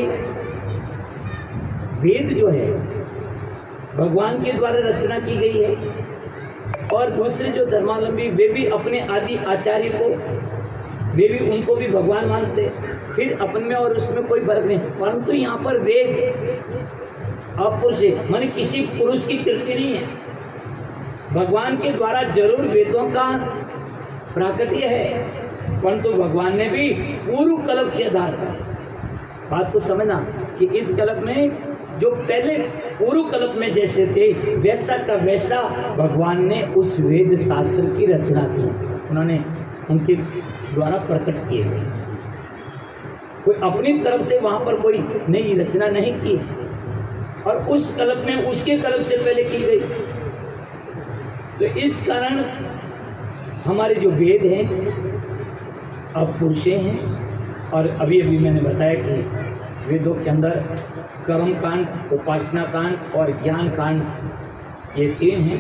वेद जो है भगवान के द्वारा रचना की गई है और दूसरे जो धर्मावलंबी वे भी अपने आदि आचार्य को, वे भी उनको भी भगवान मानते, फिर अपन में और उसमें कोई फर्क नहीं। परंतु यहाँ पर वेद अपुरुष है, माने किसी पुरुष की कृति नहीं है, भगवान के द्वारा जरूर वेदों का प्राकट्य है, परंतु भगवान ने भी पूर्व कल्प के आधार पर, बात को समझना कि इस कल्प में जो पहले पूर्व कल्प में जैसे थे वैसा का वैसा भगवान ने उस वेद शास्त्र की रचना की, उन्होंने उनके द्वारा प्रकट किए थे। कोई अपनी तरफ से वहां पर कोई नई रचना नहीं की है और उस कल्प में उसके कल्प से पहले की गई। तो इस कारण हमारे जो वेद हैं अपुरुषे हैं। और अभी अभी मैंने बताया कि वेदों के अंदर कर्म कांड, उपासना कांड और ज्ञान कांड, ये तीन हैं।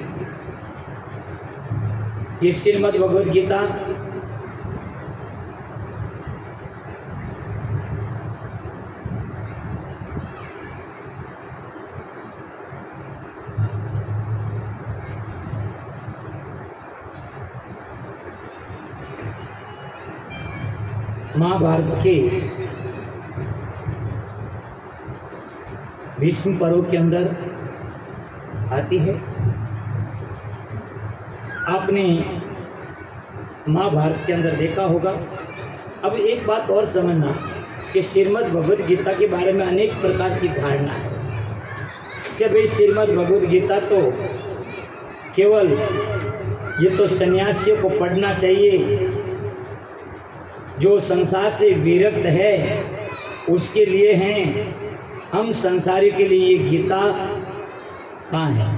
ये श्रीमद् भगवद गीता महाभारत के भीष्म पर्व के अंदर आती है। आपने महाभारत के अंदर देखा होगा। अब एक बात और समझना कि श्रीमद् भगवद गीता के बारे में अनेक प्रकार की धारणा है कि भाई श्रीमद् भगवद गीता तो केवल ये तो सन्यासियों को पढ़ना चाहिए, जो संसार से विरक्त है उसके लिए हैं। हम संसारी के लिए ये गीता कहाँ है?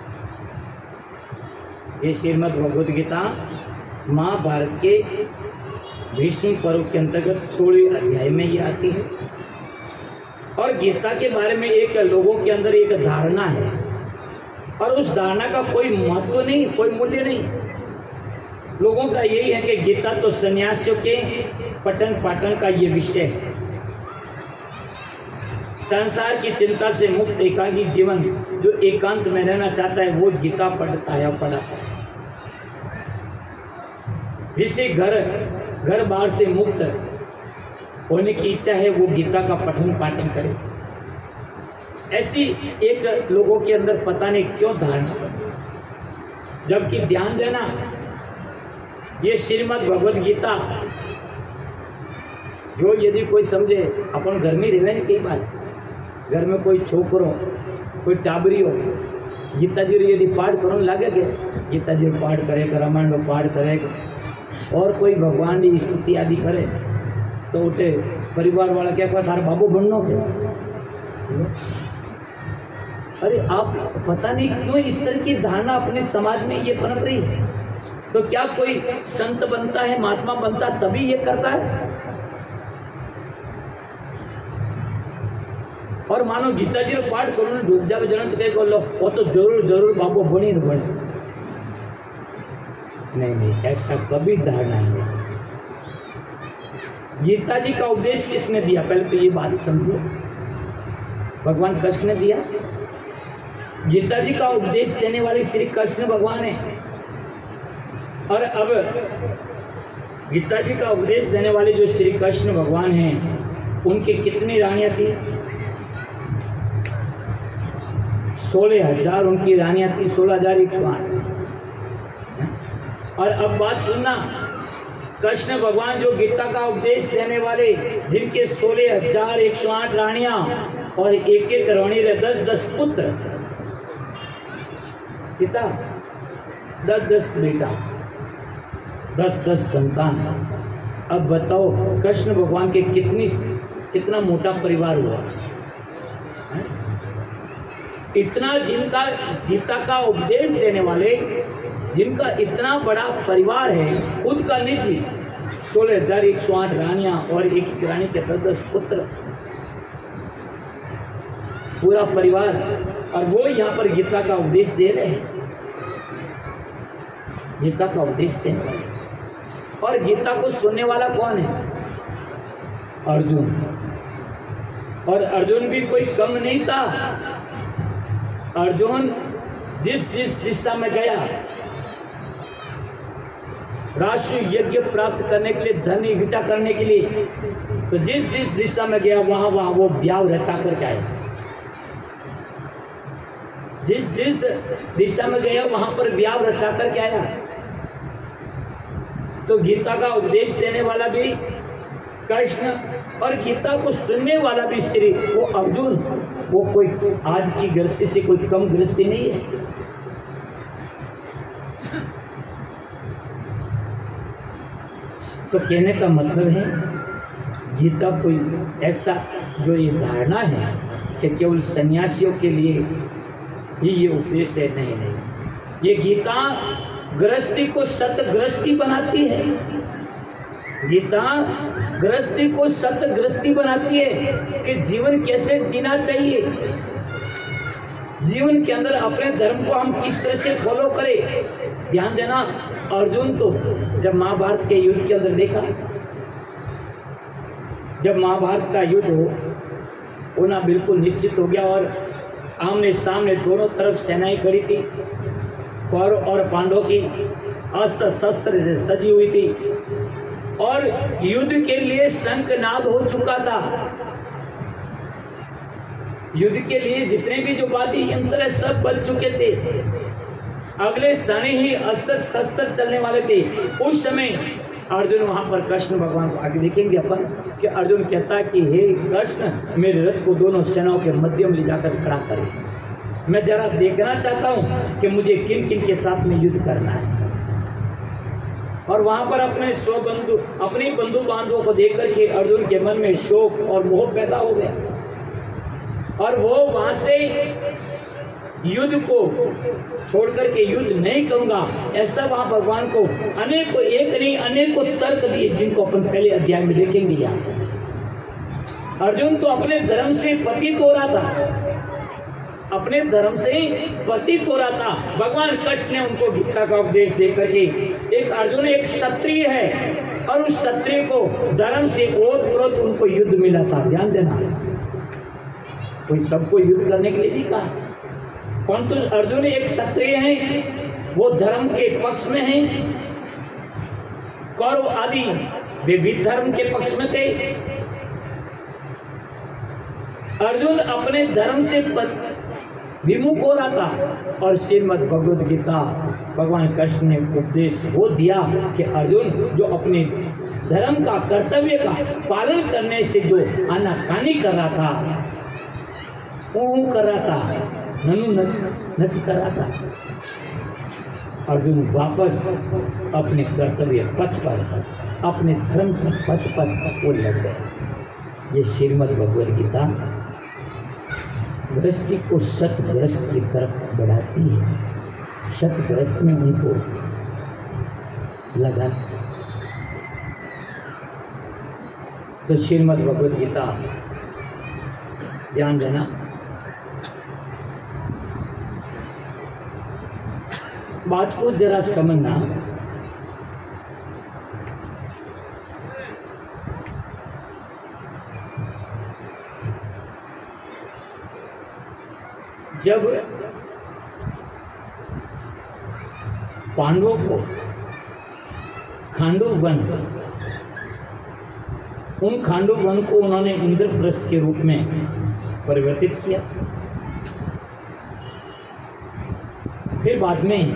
ये श्रीमद् भगवद गीता महाभारत के भीष्म पर्व के अंतर्गत सोलहवें अध्याय में ये आती है। और गीता के बारे में एक लोगों के अंदर एक धारणा है, और उस धारणा का कोई महत्व नहीं, कोई मूल्य नहीं। लोगों का यही है कि गीता तो सन्यासियों के पठन पाठन का ये विषय है। संसार की चिंता से मुक्त एकाकी जीवन जो एकांत में रहना चाहता है वो गीता पढ़ता है, पढ़ाता है। जिसे घर घर बार से मुक्त होने की इच्छा है वो गीता का पठन पाठन करे। ऐसी एक लोगों के अंदर पता नहीं क्यों धारणा, जबकि ध्यान देना ये श्रीमद् भगवद गीता जो यदि कोई समझे, अपन घर में रहे नहीं, कई बार घर में कोई छोकरो कोई टाबरी हो, गीता जी यदि पाठ करो लगे के गीता जी पाठ करे, रामायण में पाठ करे और कोई भगवान की स्तुति आदि करे तो उठे परिवार वाला क्या कहता थारे बाबू बननो के। अरे आप पता नहीं क्यों इस तरह की धारणा अपने समाज में ये पनप रही है। तो क्या कोई संत बनता है, महात्मा बनता तभी ये करता है? और मानो गीता जी पाठ करो ना डूब जावे जन तो कह लो वो तो जरूर जरूर बाबू बनी न बने। नहीं नहीं, ऐसा कभी धारणा नहीं। गीता जी का उपदेश किसने दिया? पहले तो ये बात समझिए, भगवान कृष्ण ने दिया। गीता जी का उपदेश देने वाले श्री कृष्ण भगवान है। और अब गीता जी का उपदेश देने वाले जो श्री कृष्ण भगवान हैं उनकी कितनी रानियां थी? सोलह हजार उनकी रानियां थी, सोलह हजार एक सौ आठ। और अब बात सुनना, कृष्ण भगवान जो गीता का उपदेश देने वाले जिनके सोलह हजार एक सौ आठ रानियां और एक एक रानी रे दस दस पुत्र, पिता दस दस बेटा, दस दस संतान। अब बताओ कृष्ण भगवान के कितनी कितना मोटा परिवार हुआ। इतना जिनका गीता का उपदेश देने वाले जिनका इतना बड़ा परिवार है, खुद का निजी सोलह हजार एक सौ आठ रानियां और एक एक रानी के दस दस पुत्र, पूरा परिवार, और वो यहाँ पर गीता का उपदेश दे रहे हैं। गीता का उपदेश देने वाले और गीता को सुनने वाला कौन है? अर्जुन। और अर्जुन भी कोई कम नहीं था। अर्जुन जिस जिस दिशा में गया, राष्ट्रीय यज्ञ प्राप्त करने के लिए, धन इकट्ठा करने के लिए, तो जिस जिस दिशा में गया वहां वहां वो ब्याह रचा करके आया। जिस जिस दिशा में गया वहां पर ब्याह रचा करके आया। तो गीता का उपदेश देने वाला भी कृष्ण और गीता को सुनने वाला भी श्री वो अर्जुन, वो कोई आज की गृहस्थी से कोई कम गृहस्थी नहीं है। तो कहने का मतलब है गीता कोई ऐसा जो ये धारणा है कि केवल सन्यासियों के लिए ही ये उपदेश है, नहीं नहीं। ये गीता गृहस्थी को सतगृहस्थी बनाती है। गीता गृहस्थी को सतगृहस्थी बनाती है कि जीवन कैसे जीना चाहिए, जीवन के अंदर अपने धर्म को हम किस तरह से फॉलो करें। ध्यान देना, अर्जुन तो जब महाभारत के युद्ध के अंदर देखा, जब महाभारत का युद्ध हो होना बिल्कुल निश्चित हो गया और आमने सामने दोनों तरफ सेनाएं खड़ी थी, कौरव और पांडवों की अस्त्र शस्त्र से सजी हुई थी और युद्ध के लिए शंखनाद हो चुका था। युद्ध के लिए जितने भी जो वाद्य यंत्र है सब बज चुके थे। अगले क्षण ही अस्त्र शस्त्र चलने वाले थे। उस समय अर्जुन वहां पर कृष्ण भगवान को आगे देखेंगे अपन कि अर्जुन कहता है कि हे कृष्ण, मेरे रथ को दोनों सेनाओं के मध्य में ले जाकर खड़ा करें। मैं जरा देखना चाहता हूँ कि मुझे किन किन के साथ में युद्ध करना है। और वहां पर अपने सौ बंधु अपने बंधु बांधवों को देख करके अर्जुन के मन में शोक और मोह पैदा हो गया और वो वहां से युद्ध को छोड़ करके युद्ध नहीं करूंगा ऐसा वहां भगवान को अनेकों एक नहीं अनेकों तर्क दिए, जिनको अपन पहले अध्याय में देखेंगे। यहाँ अर्जुन तो अपने धर्म से पतित हो रहा था, अपने धर्म से पतित हो रहा था। भगवान कृष्ण ने उनको गीता का उपदेश दे करके, एक अर्जुन एक क्षत्रिय है और उस क्षत्रिय को धर्म से ओत-प्रोत उनको युद्ध मिला था। ध्यान देना, कोई सबको युद्ध करने के लिए नहीं कहा, परंतु अर्जुन एक क्षत्रिय है, वो धर्म के पक्ष में है। कौरव आदि वे भी धर्म के पक्ष में थे। अर्जुन अपने धर्म से विमुख हो रहा था और श्रीमद् भगवद गीता भगवान कृष्ण ने उपदेश वो दिया कि अर्जुन जो अपने धर्म का कर्तव्य का पालन करने से जो आनाकानी कर रहा था, ऊ कर रहा था, ननु नच कर रहा था, अर्जुन वापस अपने कर्तव्य पथ पर, अपने धर्म के पथ पर वो लग गए। ये श्रीमद् भगवद गीता गृहस्थी को शतग्रस्त की तरफ बढ़ाती है, शतग्रस्त में उनको लगा। तो श्रीमद् भगवद गीता ध्यान देना, बात को जरा समझना। जब पांडवों को खांडू वन, उन खांडू वन को उन्होंने इंद्रप्रस्थ के रूप में परिवर्तित किया। फिर बाद में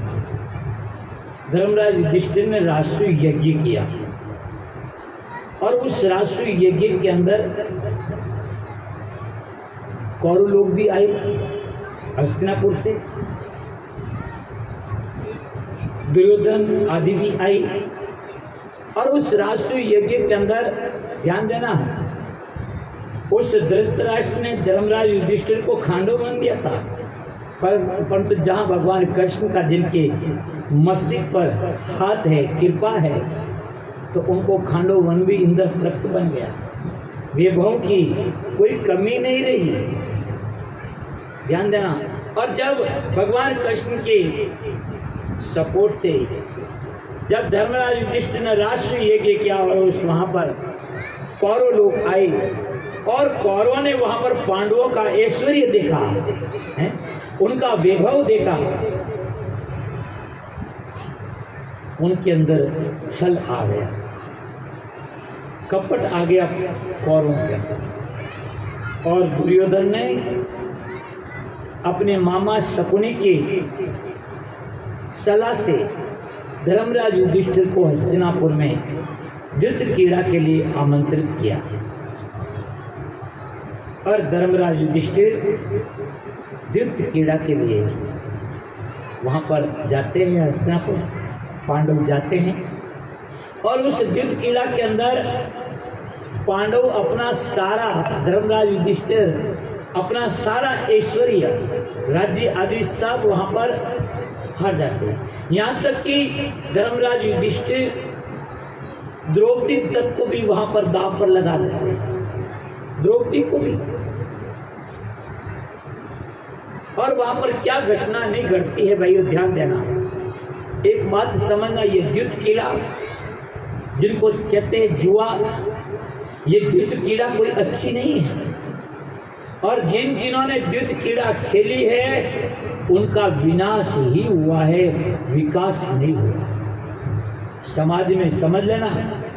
धर्मराज युधिष्ठिर ने राजसूय यज्ञ किया और उस राजसूय यज्ञ के अंदर कौरव लोग भी आए हस्तिनापुर से, दुर्योधन आदि भी आए और उस राजसूय यज्ञ के अंदर ध्यान देना है, उस धृतराष्ट्र ने धर्मराज युधिष्ठिर को खांडव वन दिया था, पर परंतु जहाँ भगवान कृष्ण का जिनके मस्तिष्क पर हाथ है, कृपा है, तो उनको खांडव वन भी इंद्रप्रस्थ बन गया। वैभव की कोई कमी नहीं रही। ध्यान देना। और जब भगवान कृष्ण के सपोर्ट से जब धर्मराज युधिष्ठिर ने राष्ट्रीय यज्ञ किया और उस वहाँ पर कौरव लोग आए और कौरवों ने वहाँ पर पांडवों का ऐश्वर्य देखा है, उनका वैभव देखा, उनके अंदर छल आ गया, कपट आ गया कौरवों के अंदर। और दुर्योधन ने अपने मामा शकुनी की सलाह से धर्मराज युधिष्ठिर को हस्तिनापुर में युद्ध क्रीड़ा के लिए आमंत्रित किया और धर्मराज युधिष्ठिर युद्ध क्रीड़ा के लिए वहाँ पर जाते हैं। हस्तिनापुर पांडव जाते हैं और उस युद्ध क्रीड़ा के अंदर पांडव अपना सारा, धर्मराज युधिष्ठिर अपना सारा ऐश्वर्य, राज्य आदि सब वहाँ पर हार जाते हैं। यहाँ तक कि धर्मराज युधिष्ठिर द्रौपदी तक को भी वहाँ पर दांव पर लगा देते हैं, द्रौपदी को भी। और वहाँ पर क्या घटना नहीं घटती है भाई, ध्यान देना। एक बात समझना, ये युद्ध क्रीड़ा जिनको कहते हैं जुआ, ये युद्ध क्रीड़ा कोई अच्छी नहीं है। और जिन जिन्होंने युद्ध क्रीड़ा खेली है उनका विनाश ही हुआ है, विकास नहीं हुआ। समाज में समझ लेना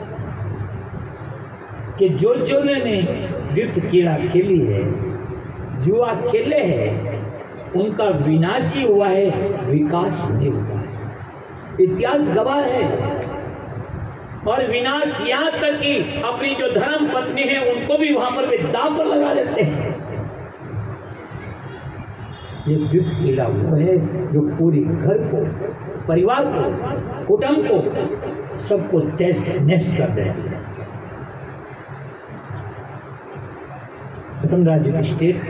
कि जो जो ने युद्ध क्रीड़ा खेली है, जुआ खेले हैं, उनका विनाश ही हुआ है, विकास नहीं हुआ है। इतिहास गवाह है। और विनाश यहाँ तक कि अपनी जो धर्म पत्नी है उनको भी वहां पर वे दांव पर लगा देते हैं। ये द्युत कीड़ा वो है जो पूरी घर को, परिवार को, कुटुंब को, सबको तहस नहस कर दे। धर्मराज युधिष्ठिर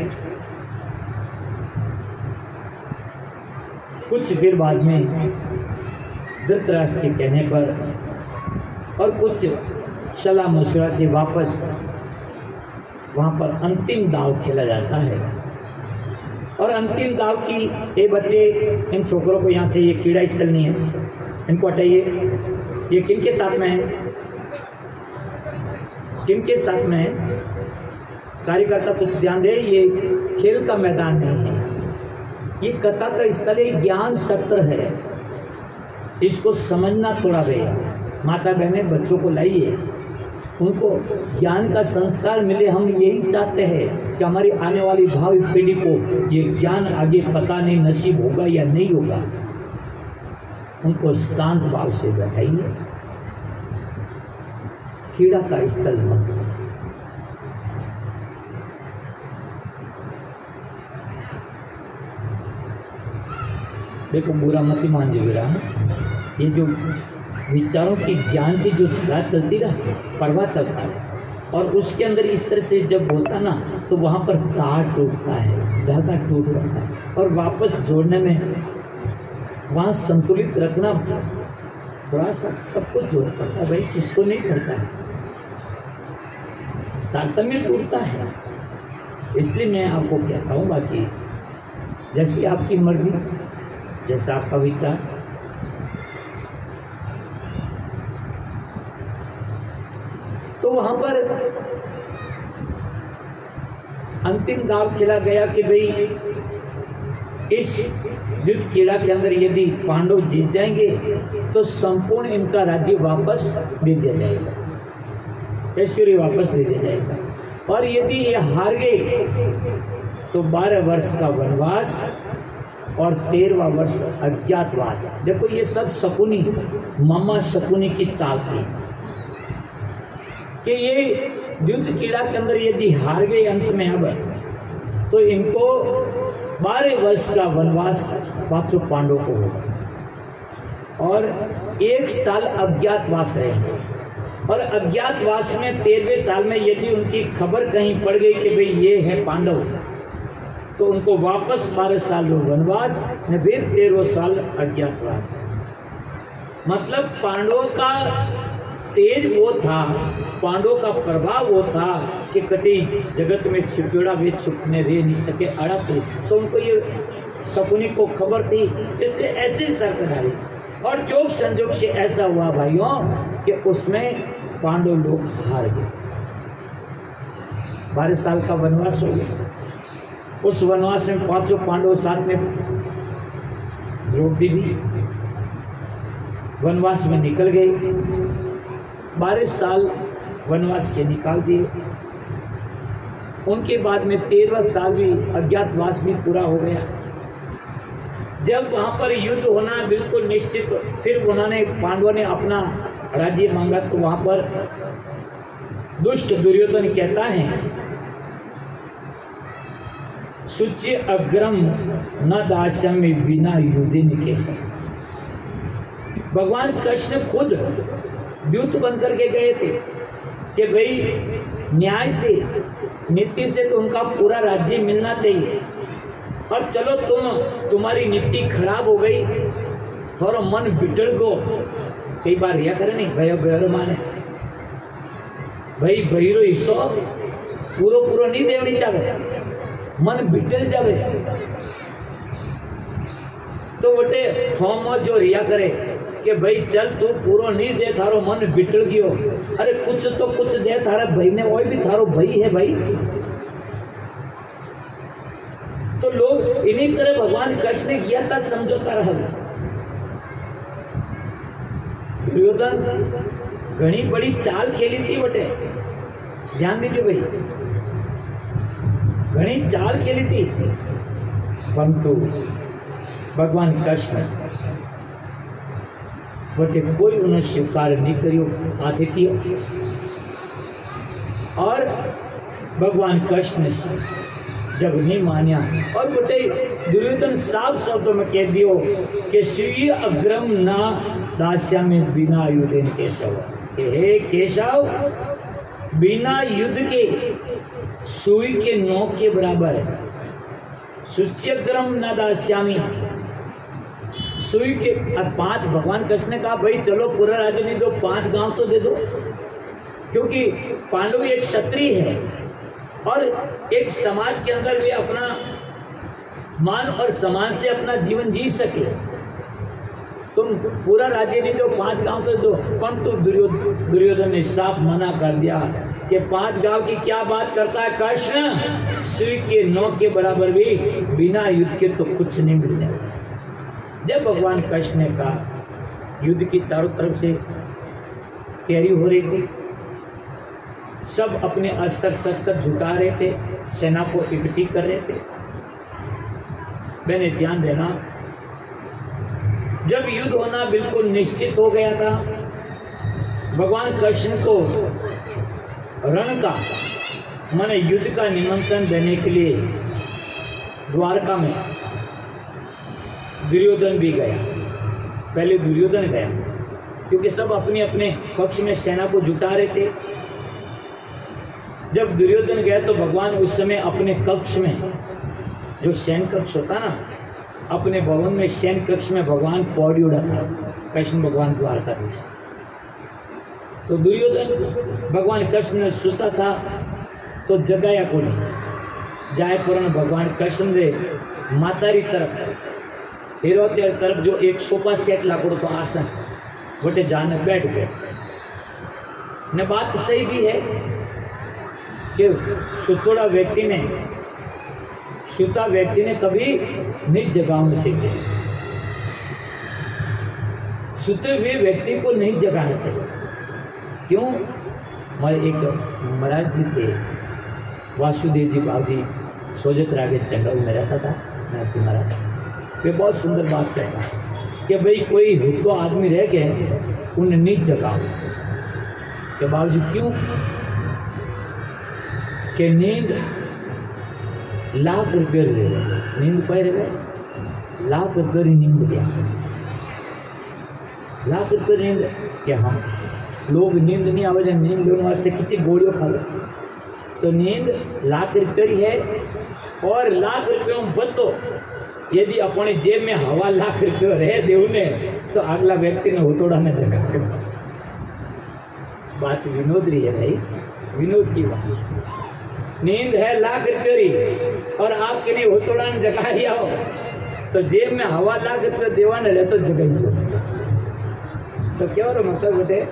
कुछ फिर बाद में धृतराष्ट्र के कहने पर और कुछ सलाह मशवरा से वापस वहाँ पर अंतिम दाव खेला जाता है। और अंतिम दाव की, ये बच्चे, इन छोकरों को यहाँ से, ये कीड़ा स्थल नहीं है, इनको हटाइए। ये किन के साथ में है, किन के साथ में है? कार्यकर्ता कुछ ध्यान दे, ये खेल का मैदान नहीं है, ये कथा का स्थल है, ज्ञान सत्र है। इसको समझना थोड़ा गया। माता बहनें बच्चों को लाइए, उनको ज्ञान का संस्कार मिले। हम यही चाहते हैं कि हमारी आने वाली भावी पीढ़ी को ये ज्ञान आगे पता नहीं नसीब होगा या नहीं होगा। उनको शांत भाव से बैठाइए, कीड़ा का स्थल मत। देखो, बुरा मत मान जो रहा, ये जो विचारों की, ज्ञान की जो धारा चलती रहा, प्रवाह चलता है, और उसके अंदर इस तरह से जब होता ना, तो वहाँ पर तार टूटता है, धागा टूट जाता है, और वापस जोड़ने में वहाँ संतुलित रखना थोड़ा सा सबको जोड़ पड़ता है। भाई किसको नहीं पड़ता है, तारतम्य टूटता है। इसलिए मैं आपको कहता हूँ, बाकी जैसी आपकी मर्जी, जैसा आपका विचार। तो वहां पर अंतिम दाव खेला गया कि भाई इस युद्ध कीड़ा के अंदर यदि पांडव जीत जाएंगे तो संपूर्ण इनका राज्य वापस दे दिया जाएगा, ऐश्वर्य वापस दे दिया जाएगा। और यदि ये हार गए तो बारह वर्ष का वनवास और तेरहवा वर्ष अज्ञातवास। देखो, ये सब शकुनी, मामा शकुनी की चाल थी कि ये युद्ध कीड़ा के अंदर यदि हार गए अंत में अब, तो इनको बारह वर्ष का वनवास पांचों पांडवों को होगा और एक साल अज्ञातवास रहेंगे। और अज्ञातवास में तेरहवें साल में यदि उनकी खबर कहीं पड़ गई कि भाई ये है पांडव, तो उनको वापस बारह साल वनवास ने फिर तेरह साल अज्ञातवास। मतलब पांडवों का तेज वो था, पांडवों का प्रभाव वो था कि कटी जगत में छिपेड़ा वे छुपने रह नहीं सके अड़क। तो उनको ये शकुनी को खबर थी, इसलिए ऐसे सरकदारी। और जोग संजोग से ऐसा हुआ भाइयों कि उसमें पांडव लोग हार गए, बारह साल का वनवास हो गया। उस वनवास में पांचों पांडव साथ में द्रौपदी भी वनवास में निकल गए। बारह साल वनवास के निकाल दिए। उनके बाद में तेरहवां साल भी अज्ञातवास भी पूरा हो गया। जब वहां पर युद्ध होना बिल्कुल निश्चित, फिर उन्होंने पांडवों ने अपना राज्य मांगा, तो वहां पर दुष्ट दुर्योधन कहता है, सुच्य अग्रम न दास्यम बिना युधिन केशव। भगवान कृष्ण खुद द्यूत बन करके गए थे कि भाई न्याय से, नीति से तो उनका पूरा राज्य मिलना चाहिए। और चलो तुम, तुम्हारी नीति खराब हो गई, थोड़ा मन बिगड़ गो। कई बार यह करे नहीं, भयो भयो माने भाई बहिरो हिस्सो पूरो पूरो नहीं देवनी चाहे, मन बिगड़ जावे। तो बटे थोम जो रिया करे कि भाई चल तू पूरो नहीं दे, थारो मन बिगड़ गयो। अरे कुछ तो कुछ दे, थारा भाई ने, वो भी थारो भाई है भाई। तो लोग इन्हीं तरह भगवान कृष्ण ने किया था, समझौता रहा। दुर्योधन घनी बड़ी चाल खेली थी बटे, ध्यान दीजिए भाई, घनी चाल खेली थी, परंतु भगवान कृष्ण बटे कोई उन्हें स्वीकार नहीं करियो आतिथ्य। और भगवान कृष्ण जब नहीं मानिया। और बेटे दुर्योधन साफ शब्दों में कह दियो कि श्री अग्रम ना दास्या में बिना युद्ध केशव, कि हे केशव बिना युद्ध के सुई के नोक के बराबर है। सूच्यग्रम न दास्यामी, सुई के पांच, भगवान कृष्ण ने कहा भाई चलो पूरा राज्य नहीं दो, पांच गांव तो दे दो, क्योंकि पांडव एक क्षत्रिय है और एक समाज के अंदर वे अपना मान और सम्मान से अपना जीवन जी सके। तुम पूरा राज्य नहीं दो, पांच गांव तो दो। परंतु दुर्योधन दुर्योधन ने साफ मना कर दिया कि पांच गांव की क्या बात करता है कृष्ण, सुई के नोक के बराबर भी बिना युद्ध के तो कुछ नहीं मिलने वाला। जब भगवान कृष्ण ने कहा, युद्ध की चारों तरफ से तैयारी हो रही थी, सब अपने अस्त्र शस्त्र जुटा रहे थे, सेना को इकट्ठी कर रहे थे। मैंने ध्यान देना, जब युद्ध होना बिल्कुल निश्चित हो गया था, भगवान कृष्ण को रण का माने युद्ध का निमंत्रण देने के लिए द्वारका में दुर्योधन भी गया। पहले दुर्योधन गया क्योंकि सब अपने अपने पक्ष में सेना को जुटा रहे थे। जब दुर्योधन गया तो भगवान उस समय अपने कक्ष में, जो सैन कक्ष होता ना, अपने भवन में सैन कक्ष में भगवान पौड़ी उड़ा था, कृष्ण भगवान द्वारकाधीश। तो दुर्योधन भगवान कृष्ण सुता था तो जगाया को नहीं जाए, पुराण भगवान कृष्ण ने मातारी तरफ हिरोतेर तरफ जो एक सोफा सेट लाकड़ो तो आसन बटे जाने बैठ गए। ने बात सही भी है कि सुतोड़ा व्यक्ति ने सुता व्यक्ति ने कभी निज जगह में सीखे, सुते हुए व्यक्ति को नहीं जगाना चाहिए। क्यों? हमारे एक महाराज जी थे, वासुदेव जी बाबू जी, सोजत रागे जंगल में रहता था नाथ जी महाराज। वे बहुत सुंदर बात कहता है कि भाई कोई हुक्को आदमी रह गए, उन्हें नीच जगाओ। कि बाबू जी क्यों? कि नींद लाख रुपये ले रहे, नींद पे रहे लाख रुपये नींद दिया, लाख रुपये नींद। कि हाँ लोग नींद नहीं आवे, नींद लेने वास्ते कितनी गोलियों खा लो, तो नींद लाख रुपये है। और लाख रुपयों में बतो यदि अपने जेब में हवा लाख रुपये रहे देव ने, तो अगला व्यक्ति ने हुतोड़ा ने जगा। बात विनोद रही है भाई, विनोद की बात। नींद है लाख रुपये और आपके लिए हुतोड़ा ने जगा दिया हो, तो जेब में हवा लाख रुपये देवा ने रहे तो जगाई चो। तो क्या हो मतलब बेटे,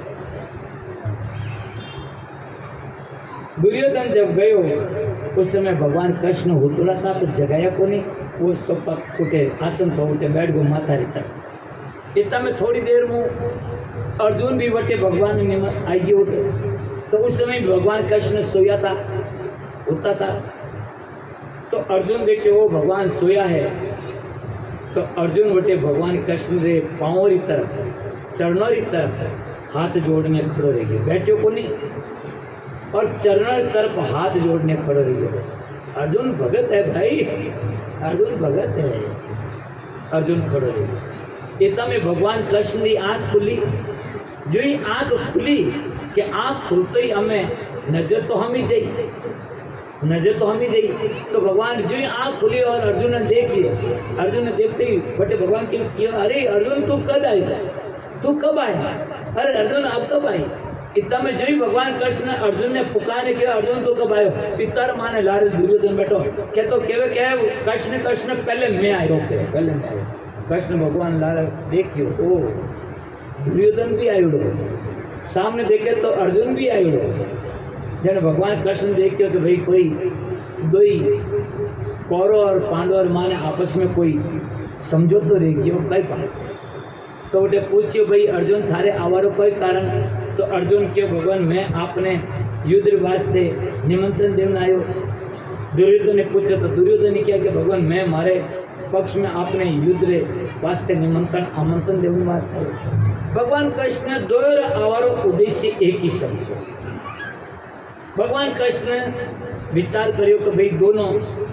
दुर्योधन जब गयो उस समय भगवान कृष्ण हुतोड़ा था तो जगाया को नहीं। वो सब उठे आसन तो उठे बैठ गो माता रिता। इतना में थोड़ी देर में अर्जुन भी बटे भगवान ने आइए उठे, तो उस समय भगवान कृष्ण सोया था, उठता था। तो अर्जुन देखे वो भगवान सोया है, तो अर्जुन बटे भगवान कृष्ण रे पाँव की तरफ, चरणों की तरफ हाथ जोड़ने खड़ो रह गए, बैठे को नहीं, और चरणों की तरफ हाथ जोड़ने खड़ो रह गए। अर्जुन भगत है भाई, अर्जुन भगत है। अर्जुन खड़ो रह गए। इतना में भगवान कृष्ण की आंख खुली। जो ही आंख खुली कि आंख खुलते ही हमें नजर तो हम ही जाइए, नजर तो हम ही जाइए। तो भगवान जो ही आंख खुली और अर्जुन ने देख लिया, अर्जुन ने देखते ही बटे भगवान के किया, अरे अर्जुन तू कब आएगा, तू कब आया, अरे अर्जुन आप कब आए। इतना में जो ही भगवान कृष्ण अर्जुन ने पुकारे किया, अर्जुन तो कब आयो। पितर माने लारे दुर्योधन बैठो क्या तो केवे क्या कृष्ण कृष्ण पहले मैं आयो, पहले मैं आयो। कृष्ण भगवान लाल देखियो, ओ दुर्योधन भी आयो, सामने देखे तो अर्जुन भी आयो। जब भगवान कृष्ण देखते तो भाई कोई दो ही कौरव और पांडव और माने आपस में कोई समझो तो रह गयो कई बात। तो उठे पूछियो भाई अर्जुन थारे आवारो कोई कारण। तो अर्जुन के भगवान मैं आपने युद्ध वास्ते निमंत्रण देने आयो। दुर्योधन ने पूछा तो दुर्योधन ने क्या कि भगवान मैं मारे पक्ष में आपने युद्ध वास्ते निमंत्रण आमंत्रण देने वास्ते। भगवान कृष्ण दो आवारो उद्देश्य एक ही समझो। भगवान कृष्ण विचार करियो कि भाई दोनों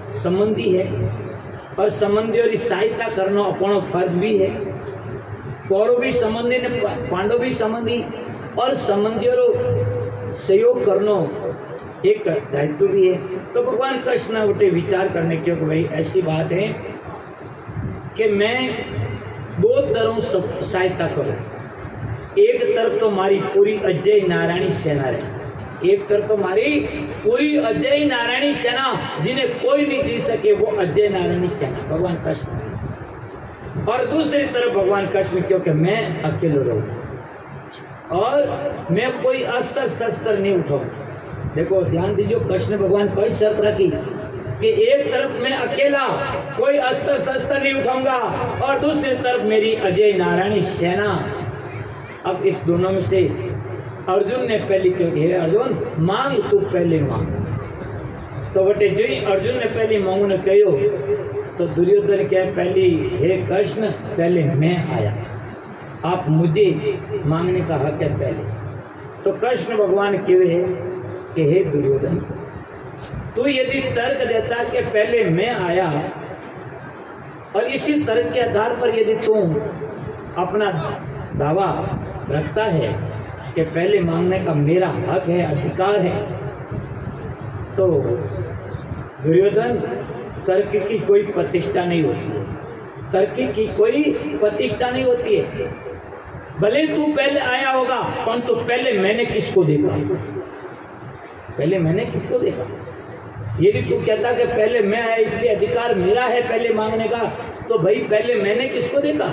संबंधी है और संबंधी और सहायता करना अपनो फर्ज भी है। कौरव भी संबंधी ने पांडव भी संबंधी और संबंधी और सहयोग करना एक दायित्व भी है। तो भगवान कृष्ण उठे विचार करने के कि भाई ऐसी बात है कि मैं दो तरह सहायता करूं। एक तरफ तो हमारी पूरी अजय नारायणी सेना रहे, एक तरफ तो हमारी पूरी अजय नारायणी सेना जिन्हें कोई नहीं जी सके वो अजय नारायणी सेना भगवान कृष्ण, और दूसरी तरफ भगवान कृष्ण क्योंकि मैं अकेले रहूं और मैं कोई अस्त्र शस्त्र नहीं उठाऊं। देखो ध्यान दीजिए, कृष्ण भगवान कोई शर्त रखी कि एक तरफ मैं अकेला कोई अस्त्र शस्त्र नहीं उठाऊंगा और दूसरी तरफ मेरी अजय नारायणी सेना। अब इस दोनों में से अर्जुन ने पहले क्यों कहा, अर्जुन मांग तू पहले मांग। तो बटे जो ही अर्जुन ने पहले मांगू ने कहो तो दुर्योधन क्या पहले, हे कृष्ण पहले मैं आया, आप मुझे मांगने का हक है पहले। तो कृष्ण भगवान कहे कि हे दुर्योधन, तू यदि तर्क देता कि पहले मैं आया और इसी तर्क के आधार पर यदि तू अपना दावा रखता है कि पहले मांगने का मेरा हक है, अधिकार है, तो दुर्योधन तर्क की कोई प्रतिष्ठा नहीं होती है, तर्क की कोई प्रतिष्ठा नहीं होती है। भले तू पहले आया होगा परंतु तो पहले मैंने किसको देखा, पहले मैंने किसको देखा। यदि तू कहता कि पहले मैं आया इसलिए अधिकार मेरा है पहले मांगने का, तो भाई पहले मैंने किसको देखा,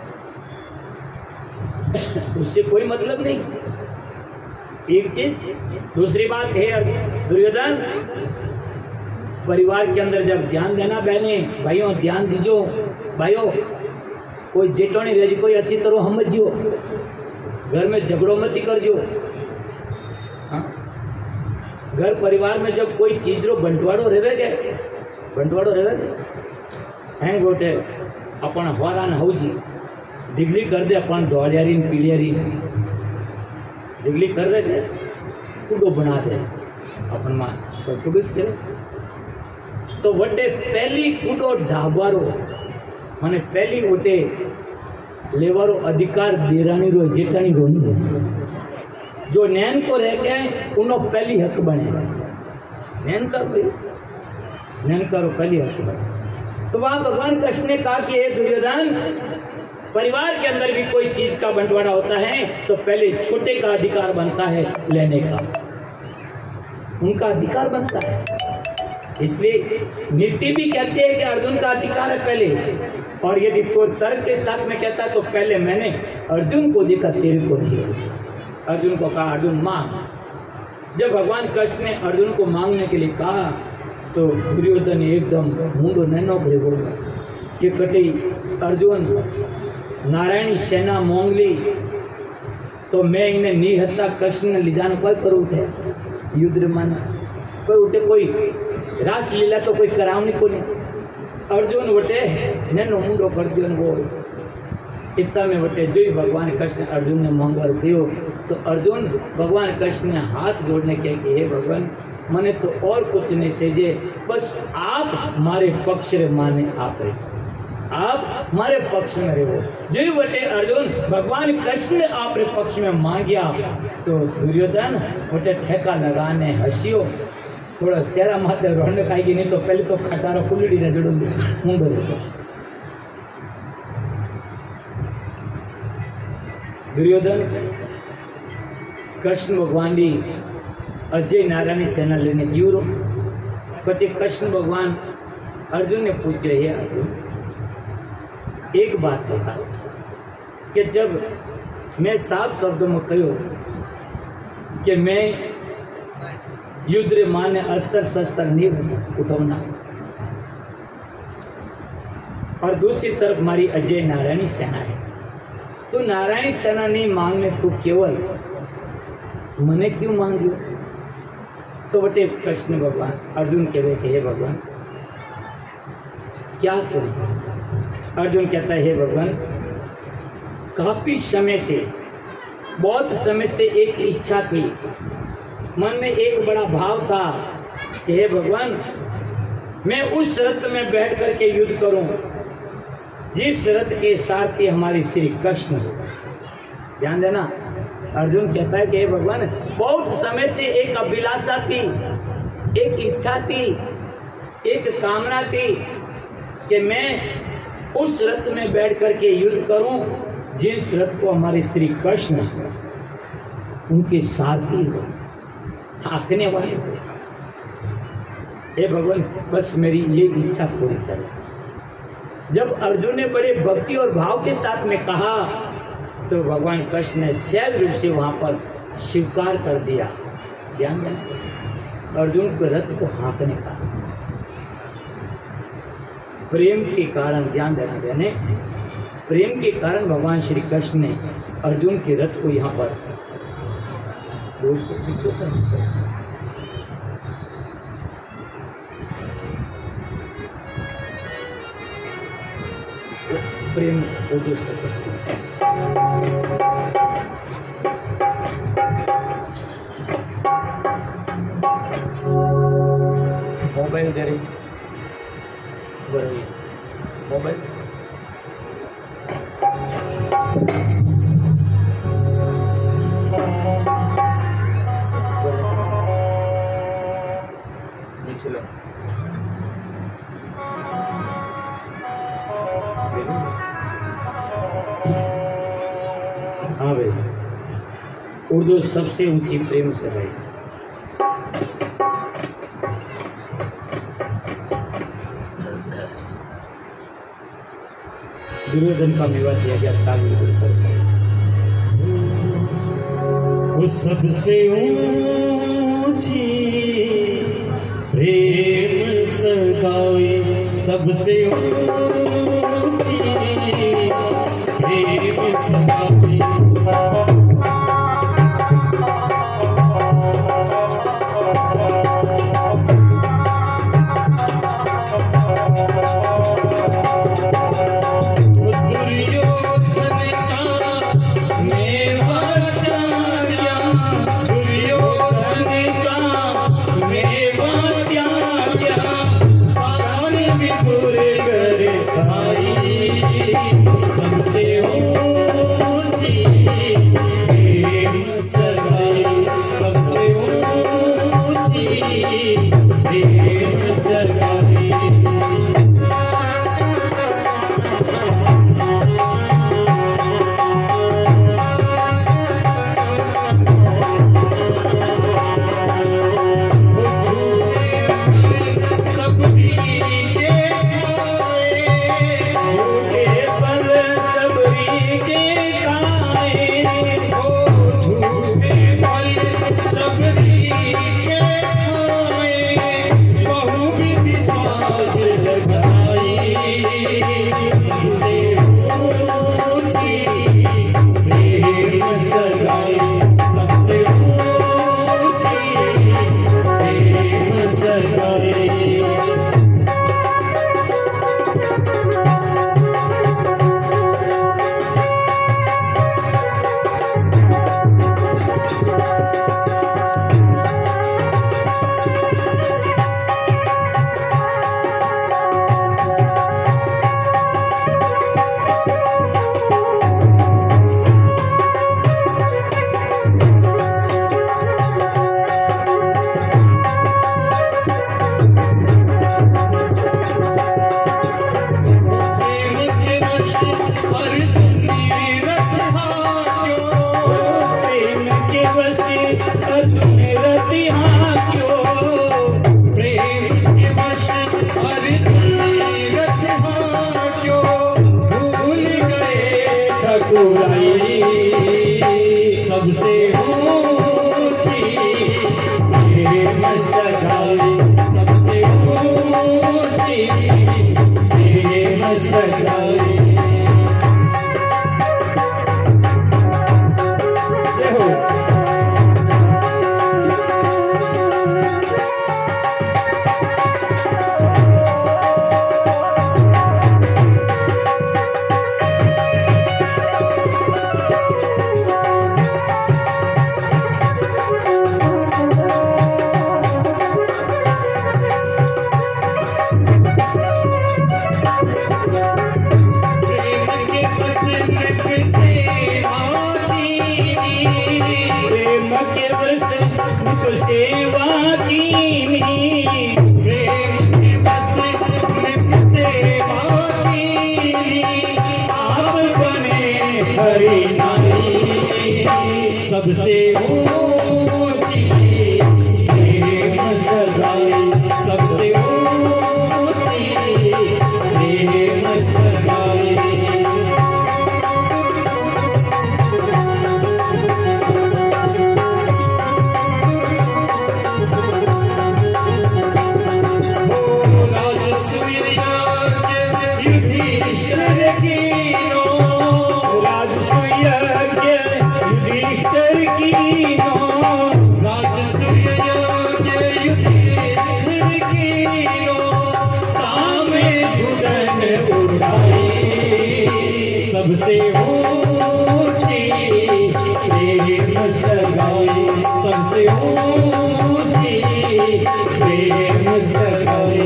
उससे कोई मतलब नहीं। एक चीज। दूसरी बात है दुर्योधन, परिवार के अंदर जब ध्यान देना बहने भाइयों ध्यान दीजो भाइयों, कोई जेठोनी रह कोई अच्छी तरह समझो, घर में झगड़ो मत कर जो। हाँ? घर परिवार में जब कोई चीज रो बंटवाड़ो रहे गए बंटवाड़ो रहे गए हैं गोटे अपन हवारान हौजी डिगली कर दे अपन धौलियारी पीलियारी डिगली कर दे थे कूडो बना दे अपन मां तो कूडो करे तो वटे पहली कूडो ढाबारो मैंने पहली वटे लेवारो अधिकार देरानी रो जेठानी रो नहीं, जो नैन को रह गए उनो पहली हक बने, नैन का नैन का पहली हक बने। तो वहां भगवान कृष्ण ने कहा कि हे दुर्योधन, परिवार के अंदर भी कोई चीज का बंटवारा होता है तो पहले छोटे का अधिकार बनता है लेने का, उनका अधिकार बनता है। इसलिए नीति भी कहते हैं कि अर्जुन का अधिकार है पहले, और यदि तो तर्क के साथ में कहता तो पहले मैंने अर्जुन को देखा तेरे को नहीं। अर्जुन को कहा अर्जुन मांग। जब भगवान कृष्ण ने अर्जुन को मांगने के लिए कहा तो दुर्योधन ने एकदम मुंडो नैनो करे बोला कि कटी अर्जुन नारायणी सेना मांग ली तो मैं इन्हें निहत्ता कृष्ण ने लीजान कोई करू थे युद्ध माना कोई उठे कोई रास लीला तो कोई करावनी को नहीं। अर्जुन वटे नैनो मुंडो कर दियो बोल इतना में वटे जो ही भगवान कृष्ण अर्जुन ने मांगा दियो तो अर्जुन भगवान कृष्ण ने हाथ जोड़ने के कि हे भगवान मने तो और कुछ नहीं सेजे, बस आप हमारे पक्ष रे माने आप रे आप हमारे पक्ष में रहो। जो ही वटे अर्जुन भगवान कृष्ण ने आप रे पक्ष में मांगिया तो दुर्योधन वटे ठेका लगाने हंसियो, थोड़ा चेहरा माथे रोने खाएगी नहीं तो पहले तो खटारा फुलड़ी ने जड़ो मुंडो। दुर्योधन कृष्ण भगवान की अजय नारायणी सेना लेने जीवरो पति कृष्ण भगवान अर्जुन ने पूछे हे अर्जुन एक बात बता कि जब मैं साफ शब्दों में कहो कि मैं युद्ध रे माने अस्त्र शस्त्र नहीं उठाना और दूसरी तरफ हमारी अजय नारायणी सेना है तो नारायणी सेना नहीं मांगने तो केवल मने क्यों मांगियो। तो बटे कृष्ण भगवान अर्जुन के वे हे भगवान क्या करूं। अर्जुन कहता है हे भगवान काफी समय से बहुत समय से एक इच्छा थी मन में एक बड़ा भाव था कि हे भगवान मैं उस रथ में बैठ करके युद्ध करूं जिस रथ के सारथी हमारे श्री कृष्ण हो। ध्यान देना, अर्जुन कहता है कि हे भगवान, बहुत समय से एक अभिलाषा थी, एक इच्छा थी, एक कामना थी कि मैं उस रथ में बैठ करके युद्ध करूं जिस रथ को हमारे श्री कृष्ण उनके सारथी हो, हाँकने वाले हो। हे भगवान, बस मेरी ये इच्छा पूरी करें। जब अर्जुन ने बड़े भक्ति और भाव के साथ में कहा तो भगवान कृष्ण ने सहज रूप से वहां पर स्वीकार कर दिया। ध्यान देना, अर्जुन को रथ को हाँकने का प्रेम के कारण, ध्यान देना देने प्रेम के कारण भगवान श्री कृष्ण ने अर्जुन के रथ को यहाँ पर दो सौ पिछहत्तर प्रेम वो दो सौ मोबाइल दे रही बरोबर मोबाइल चलो हाँ भाई, उर्दू सबसे ऊंची प्रेम से भाई। दुर्योधन का मेवा दिया गया साल वो सबसे ऊंची प्रेम सगाई, सबसे ऊंची प्रेम सगाई। सबसे ऊंची प्रेम सगाई, सबसे ऊंची प्रेम सगाई। हमारी नारी सबसे ऊंची प्रेम सगाई, सबसे ऊंची प्रेम सगाई। सबसे ऊंची प्रेम सगाई, सबसे ऊंची प्रेम सगाई।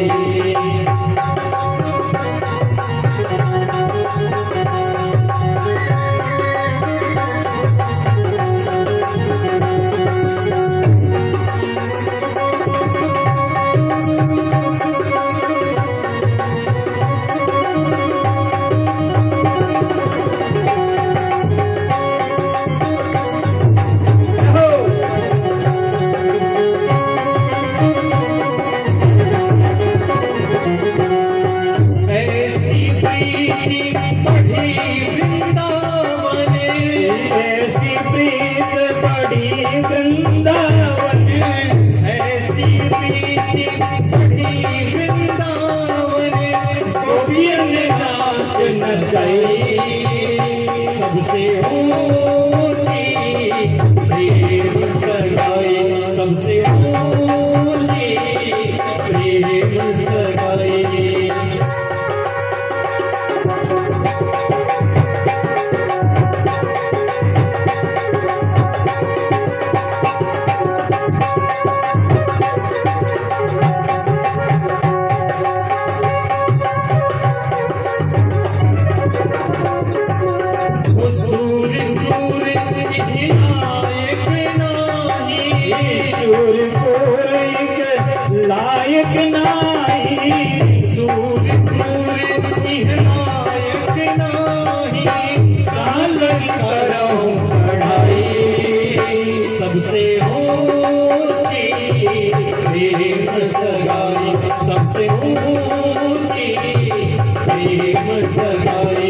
सबसे ऊंची प्रेम सगाई, सबसे ऊंची प्रेम सगाई। लायक नाही सूर क्रूर लायक नाही, काल करो पढ़ाई सबसे ऊंची प्रेम सगाई, सबसे ऊंची प्रेम सगाई।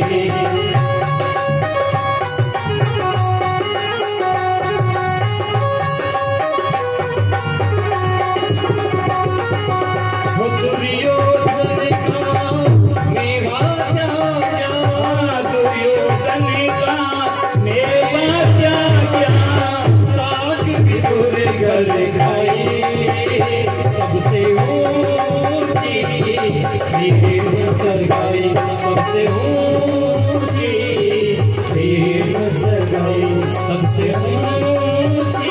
दुर्योधन का मेवा त्यागा, दुर्योधन का मेवा त्यागा, साग विदुर घर खाई सबसे ऊंची प्रेम सगाई, सबसे ऊंची प्रेम सगाई, सबसे ऊंची।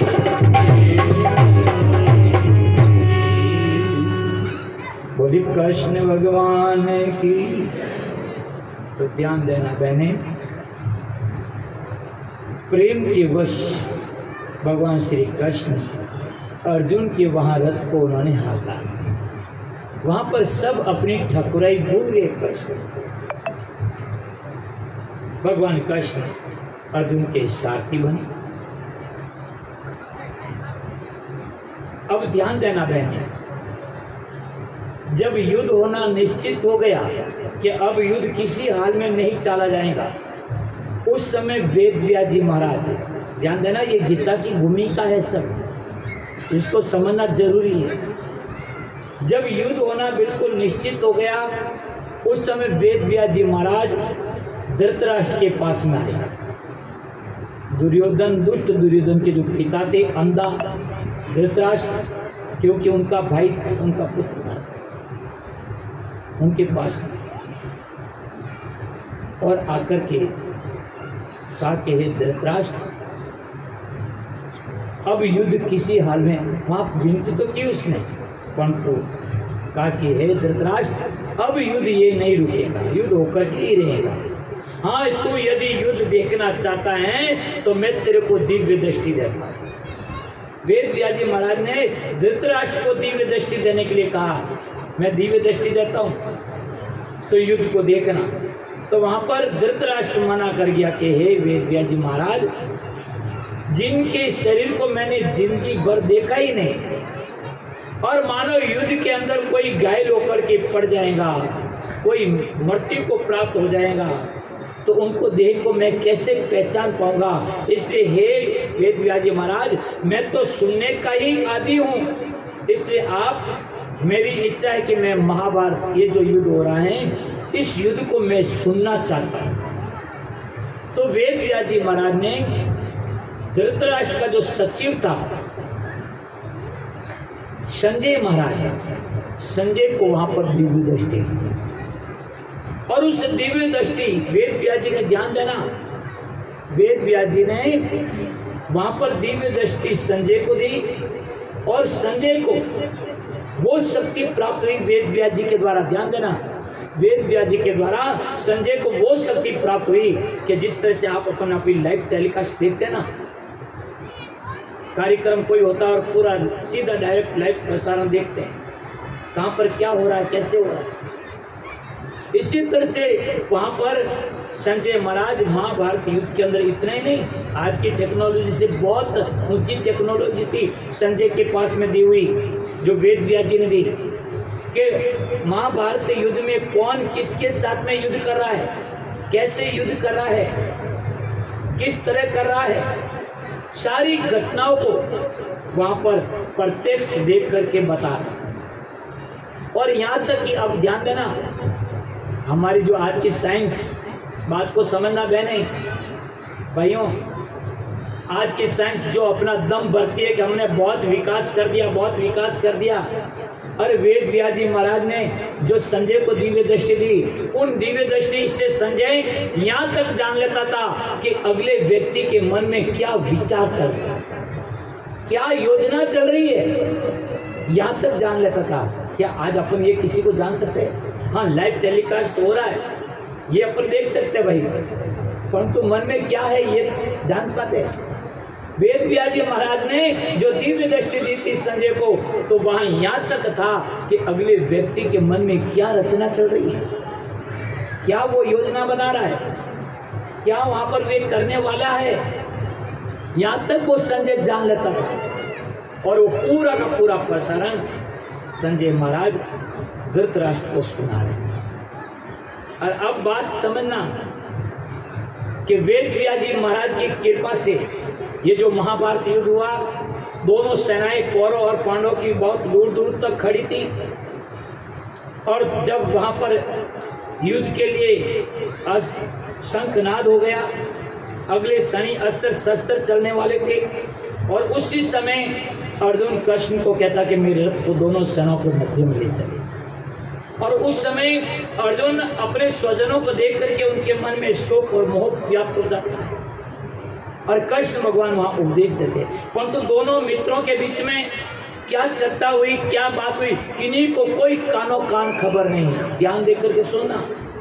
बोली कृष्ण भगवान की। तो ध्यान देना बहने, प्रेम के वश भगवान श्री कृष्ण अर्जुन के वहां रथ को उन्होंने हाँका। वहां पर सब अपनी ठकुराई भूल गए। कृष्ण भगवान कृष्ण अर्जुन के सारथी बने। अब ध्यान देना बहने, जब युद्ध होना निश्चित हो गया कि अब युद्ध किसी हाल में नहीं टाला जाएगा, उस समय वेद व्यास जी महाराज, ध्यान देना ये गीता की भूमिका है, सब इसको समझना जरूरी है। जब युद्ध होना बिल्कुल निश्चित हो गया, उस समय वेद व्यास जी महाराज धृतराष्ट्र के पास में आए। दुर्योधन, दुष्ट दुर्योधन के जो पिता थे, अंधा धृतराष्ट्र, क्योंकि उनका भाई उनका पुत्र था, उनके पास और आकर के कहा कि हे धृतराष्ट्र, अब युद्ध किसी हाल में, वहां विनती तो की उसने, परंतु कहा कि हे धृतराष्ट्र, अब युद्ध ये नहीं रुकेगा, युद्ध होकर के ही रहेगा। हाँ, तू यदि युद्ध देखना चाहता है तो मैं तेरे को दिव्य दृष्टि देता हूँ। वेद व्यास जी महाराज ने धृतराष्ट्र को दिव्य दृष्टि देने के लिए कहा, मैं दिव्य दृष्टि देता हूँ। तो युद्ध को देखना। तो वहां पर धृतराष्ट्र मना कर गया कि हे वेदव्यास जी महाराज, जिनके शरीर को मैंने जिंदगी भर देखा ही नहीं, और मानो युद्ध के अंदर कोई घायल होकर के पड़ जाएगा, कोई मृत्यु को प्राप्त हो जाएगा, तो उनको देह को मैं कैसे पहचान पाऊंगा। इसलिए हे वेदव्यास जी महाराज, मैं तो सुनने का ही आदी हूँ, इसलिए आप, मेरी इच्छा है कि मैं महाभारत, ये जो युद्ध हो रहा है, इस युद्ध को मैं सुनना चाहता हूँ। तो वेदव्यास जी महाराज ने धृतराष्ट्र का जो सचिव था संजय महाराज, संजय को वहां पर दिव्य दृष्टि, और उस दिव्य दृष्टि वेदव्यास जी ने ध्यान देना, वेदव्यास जी ने वहां पर दिव्य दृष्टि संजय को दी, और संजय को वो शक्ति प्राप्त हुई वेदव्यास जी के द्वारा। ध्यान देना, वेदव्यास जी के द्वारा संजय को वो शक्ति प्राप्त हुई कि जिस तरह से आप अपन अपनी लाइव टेलीकास्ट देखते हैं ना, कार्यक्रम कोई होता है और पूरा सीधा डायरेक्ट लाइव प्रसारण देखते हैं, कहाँ पर क्या हो रहा है, कैसे हो रहा है। इसी तरह से वहाँ पर संजय महाराज महाभारत युद्ध के अंदर इतना ही नहीं, आज की टेक्नोलॉजी से बहुत ऊंची टेक्नोलॉजी थी संजय के पास में दी हुई, जो वेदव्यास जी ने दी, कि महाभारत युद्ध में कौन किसके साथ में युद्ध कर रहा है, कैसे युद्ध कर रहा है, किस तरह कर रहा है, सारी घटनाओं को वहां पर प्रत्यक्ष देख करके बता रहा। और यहाँ तक कि अब ध्यान देना, हमारी जो आज की साइंस, बात को समझना बहने भाइयों, आज की साइंस जो अपना दम भरती है कि हमने बहुत विकास कर दिया, बहुत विकास कर दिया। अरे वेदव्यास जी महाराज ने जो संजय को दिव्य दृष्टि दी, उन दिव्य दृष्टि से संजय यहाँ तक जान लेता था कि अगले व्यक्ति के मन में क्या विचार चल रहा है, क्या योजना चल रही है, यहाँ तक जान लेता था। क्या आज अपन ये किसी को जान सकते हैं? हाँ, लाइव टेलीकास्ट हो रहा है, ये अपन देख सकते हैं भाई, परंतु मन में क्या है ये जान पाते हैं? वेदव्यास जी महाराज ने जो दिव्य दृष्टि दी थी संजय को, तो वहां यहाँ तक था कि अगले व्यक्ति के मन में क्या रचना चल रही है, क्या वो योजना बना रहा है, क्या वहां पर वे करने वाला है, यहाँ तक वो संजय जान लेता था। और वो पूरा का पूरा प्रसारण संजय महाराज धृतराष्ट्र को सुना रहे। और अब बात समझना कि वेदव्यास जी महाराज की कृपा से ये जो महाभारत युद्ध हुआ, दोनों सेनाएं कौरव और पांडव की बहुत दूर दूर तक खड़ी थी, और जब वहां पर युद्ध के लिए शंखनाद हो गया, अगले शनि अस्त्र शस्त्र चलने वाले थे, और उसी समय अर्जुन कृष्ण को कहता कि मेरे रथ को दोनों सेनाओं को मध्य में ले चले। और उस समय अर्जुन अपने स्वजनों को देख करके उनके मन में शोक और मोह व्याप्त हो जाता है, और कृष्ण भगवान वहां उपदेश देते। परंतु दोनों मित्रों के बीच में क्या चर्चा हुई, क्या बात हुई, किन्हीं को कोई कानों कान खबर नहीं है। ध्यान देकर के सुनना,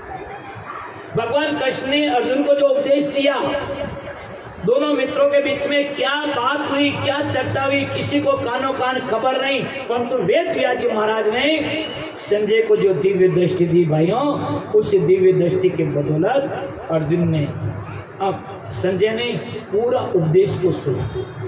भगवान कृष्ण ने अर्जुन को जो उपदेश दिया, दोनों मित्रों के बीच में क्या बात हुई, क्या चर्चा हुई, किसी को कानों कान खबर नहीं। परंतु वेदव्यास जी महाराज ने संजय को जो दिव्य दृष्टि दी भाइयों, उस दिव्य दृष्टि के बदौलत अर्जुन ने, अब संजय ने पूरा उपदेश को सुना।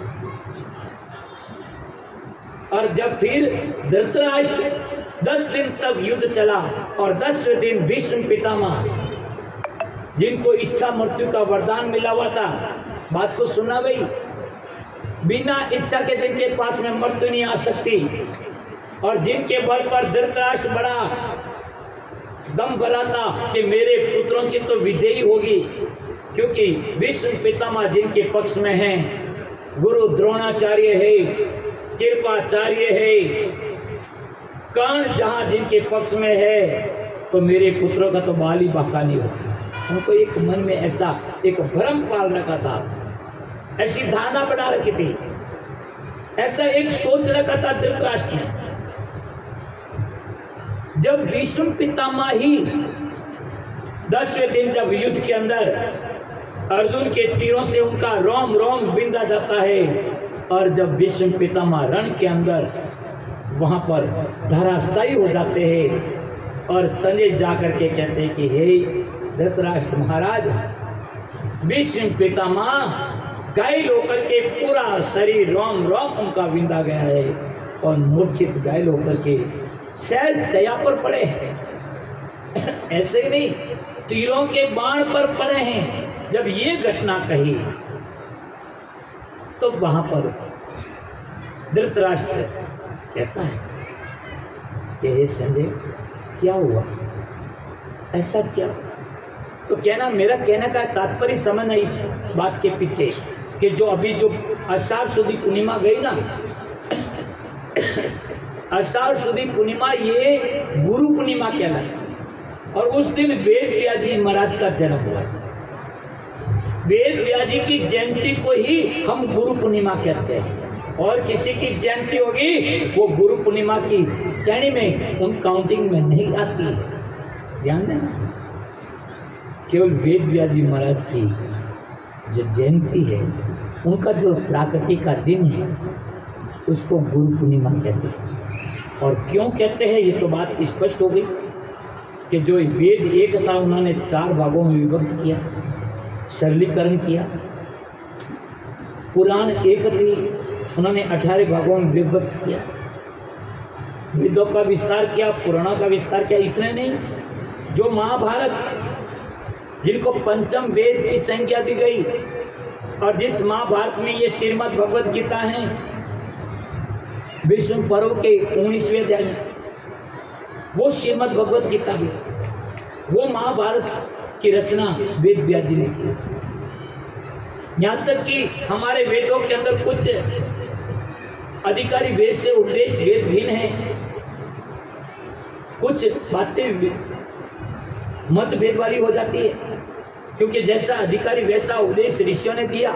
और जब फिर धृतराष्ट्र दस दिन तक युद्ध चला, और दसवें दिन भीष्म पितामह, जिनको इच्छा मृत्यु का वरदान मिला हुआ था, बात को सुना भाई, बिना इच्छा के जिनके पास में मृत्यु नहीं आ सकती, और जिनके बल पर धृतराष्ट्र बड़ा दम भरा था कि मेरे पुत्रों की तो विजयी होगी, क्योंकि भीष्म पितामह जिनके पक्ष में हैं, गुरु द्रोणाचार्य है, कृपाचार्य है, कर्ण जहां जिनके पक्ष में है, तो मेरे पुत्रों का तो बाल ही बाका नहीं होगा। उनको एक मन में ऐसा एक भ्रम पाल रखा था, ऐसी धारणा बना रखी थी, ऐसा एक सोच रखा था धृतराष्ट्र ने। जब भीष्म पितामह ही दसवें दिन जब युद्ध के अंदर अर्जुन के तीरों से उनका रोम रोम बिंदा जाता है, और जब भीष्म पितामह रण के अंदर वहां पर धराशायी हो जाते हैं, और संजय जाकर के कहते हैं कि हे धृतराष्ट्र महाराज, भीष्म पितामह घायल होकर के पूरा शरीर रोम रोम उनका विंदा गया है और मूर्छित घायल होकर के सहज शैया पर पड़े हैं। ऐसे ही नहीं, तीरों के बाण पर पड़े हैं। जब ये घटना कही तो वहां पर धृतराष्ट्र कहता है कि हे संजय, क्या हुआ, ऐसा क्या? तो कहना, मेरा कहने का तात्पर्य समझना इस बात के पीछे कि जो अभी जो आषाढ़ सुदी पूर्णिमा गई ना, आषाढ़ सुदी पूर्णिमा ये गुरु पूर्णिमा कहलाती है और उस दिन वेद व्यास जी महाराज का जन्म हुआ। वेद व्यास जी की जयंती को ही हम गुरु पूर्णिमा कहते हैं और किसी की जयंती होगी वो गुरु पूर्णिमा की श्रेणी में, उन काउंटिंग में नहीं आती। ध्यान देना, केवल वेद व्यास जी महाराज की जो जयंती है, उनका जो प्राकट्य का दिन है, उसको गुरु पूर्णिमा कहते हैं। और क्यों कहते हैं ये तो बात स्पष्ट हो गई कि जो वेद एक था उन्होंने चार भागों में विभक्त किया, सरलीकरण किया। पुराण एक थी, उन्होंने अठारह भागों में विभक्त किया। वेदों का विस्तार किया, पुराणों का विस्तार किया। इतने नहीं, जो महाभारत जिनको पंचम वेद की संख्या दी गई और जिस महाभारत में ये श्रीमद् भगवद गीता है, विष्णु पर्व के उन्नीसवें अध्याय, वो श्रीमद् भगवद गीता भी, वो महाभारत की रचना वेद व्यास जी ने की। यहाँ तक कि हमारे वेदों के अंदर कुछ अधिकारी वेद से उपदेश वेद भिन्न है, कुछ बातें मतभेद वाली हो जाती है, क्योंकि जैसा अधिकारी वैसा उपदेश ऋषियों ने दिया।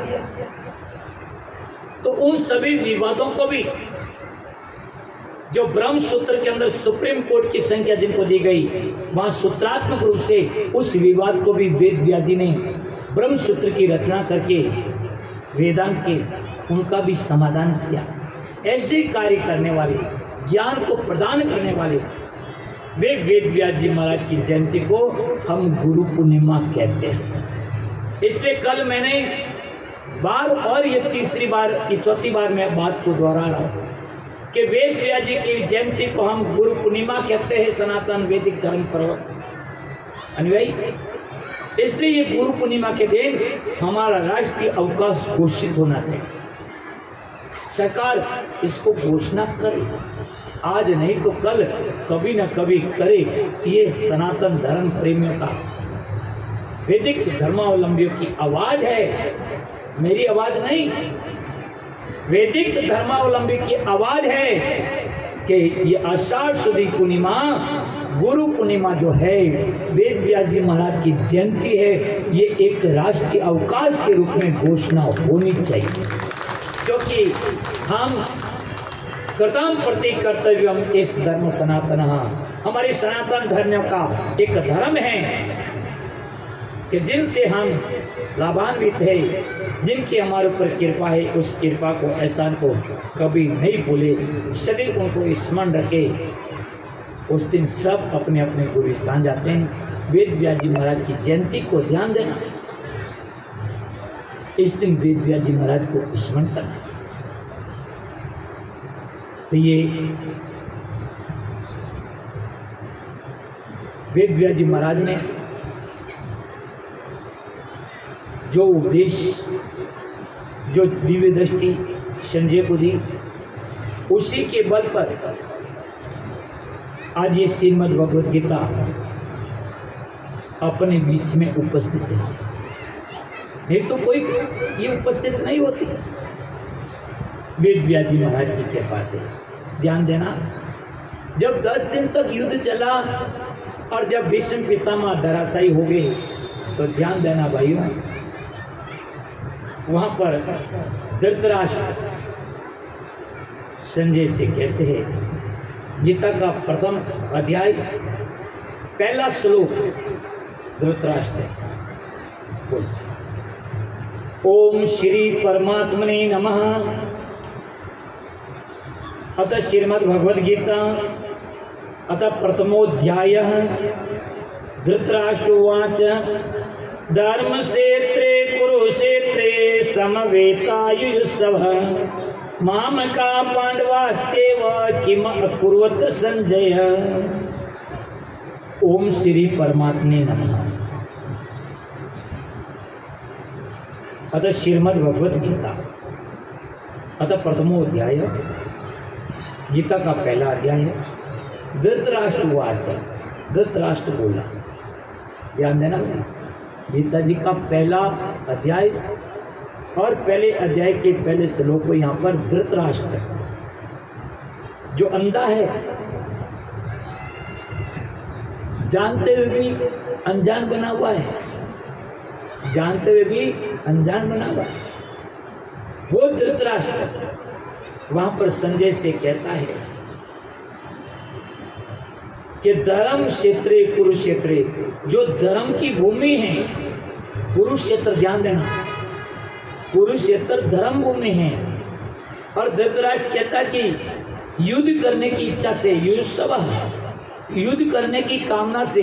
तो उन सभी विवादों को भी जो ब्रह्म सूत्र के अंदर सुप्रीम कोर्ट की संख्या जिनको दी गई, वहां सूत्रात्मक रूप से उस विवाद को भी वेद व्यास जी ने ब्रह्म सूत्र की रचना करके वेदांत के उनका भी समाधान किया। ऐसे कार्य करने वाले, ज्ञान को प्रदान करने वाले वे वेद व्यास जी महाराज की जयंती को हम गुरु पूर्णिमा कहते हैं। इसलिए कल मैंने बार और ये तीसरी बार की चौथी बार मैं बात को दोहरा रहा हूँ कि वेद व्यास जी की जयंती को हम गुरु पूर्णिमा कहते हैं, सनातन वैदिक धर्म पर्व अनुयायी। इसलिए ये गुरु पूर्णिमा के दिन हमारा राष्ट्रीय अवकाश घोषित होना चाहिए। सरकार इसको घोषणा करे, आज नहीं तो कल कभी न कभी करे। ये सनातन धर्म प्रेमियों का, वैदिक धर्मावलंबियों की आवाज है, मेरी आवाज नहीं। वैदिक धर्मावलंबी की आवाज है कि ये आषाढ़ सुदी पूर्णिमा, गुरु पूर्णिमा जो है, वेद व्यास जी महाराज की जयंती है, ये एक राष्ट्रीय अवकाश के रूप में घोषणा होनी चाहिए, क्योंकि हम कृतं प्रति कर्तव्यम इस धर्म सनातन, हमारे सनातन धर्म का एक धर्म है कि जिनसे हम लाभान्वित है, जिनकी हमारे ऊपर कृपा है, उस कृपा को, एहसान को कभी नहीं भूले, सदैव उनको स्मरण रखे। उस दिन सब अपने अपने गुरु स्थान जाते हैं। वेद व्यास जी महाराज की जयंती को ध्यान देना, इस दिन वेद व्यास जी महाराज को स्मरण करना। तो ये वेद व्यास जी महाराज ने जो उपदेश, जो दिव्य दृष्टि संजय को दी, उसी के बल पर आज ये श्रीमद् भगवद गीता अपने बीच में उपस्थित है। नहीं तो कोई ये उपस्थित नहीं होती। वेद व्यास जी महाराज की कृपा से ध्यान देना, जब दस दिन तक युद्ध चला और जब भीष्म पितामह धराशायी हो गए, तो ध्यान देना भाइयों, वहां पर धृतराष्ट्र संजय से कहते हैं, गीता का प्रथम अध्याय पहला श्लोक धृतराष्ट्र, ओम श्री परमात्मने नमः। अतः श्रीमद् भगवद गीता अतः प्रथमोऽध्यायः धृतराष्ट्रोवाच धर्मक्षेत्रे कुरुक्षेत्रे समवेतायुयुत्सवः मामका पांडवाश्चैव किम अकुर्वत संजय। ओम श्री परमात्मे नमः। अतः श्रीमद् भगवत गीता अतः प्रथमो अध्याय, गीता का पहला अध्याय है। धृतराष्ट्रवाच, धृतराष्ट्र बोला। ध्यान देना, गीता जी का पहला अध्याय और पहले अध्याय के पहले श्लोक को यहाँ पर धृतराष्ट्र जो अंधा है, जानते हुए भी अनजान बना हुआ है, जानते हुए भी अनजान बना हुआ है, वो धृतराष्ट्र वहां पर संजय से कहता है कि धर्म क्षेत्रे कुरुक्षेत्रे, जो धर्म की भूमि है, कुरुक्षेत्र ध्यान देना, कुरुक्षेत्र धर्म भूमि है। और धृतराष्ट्र कहता कि युद्ध करने की इच्छा से, युयुत्सवः, युद्ध करने की कामना से,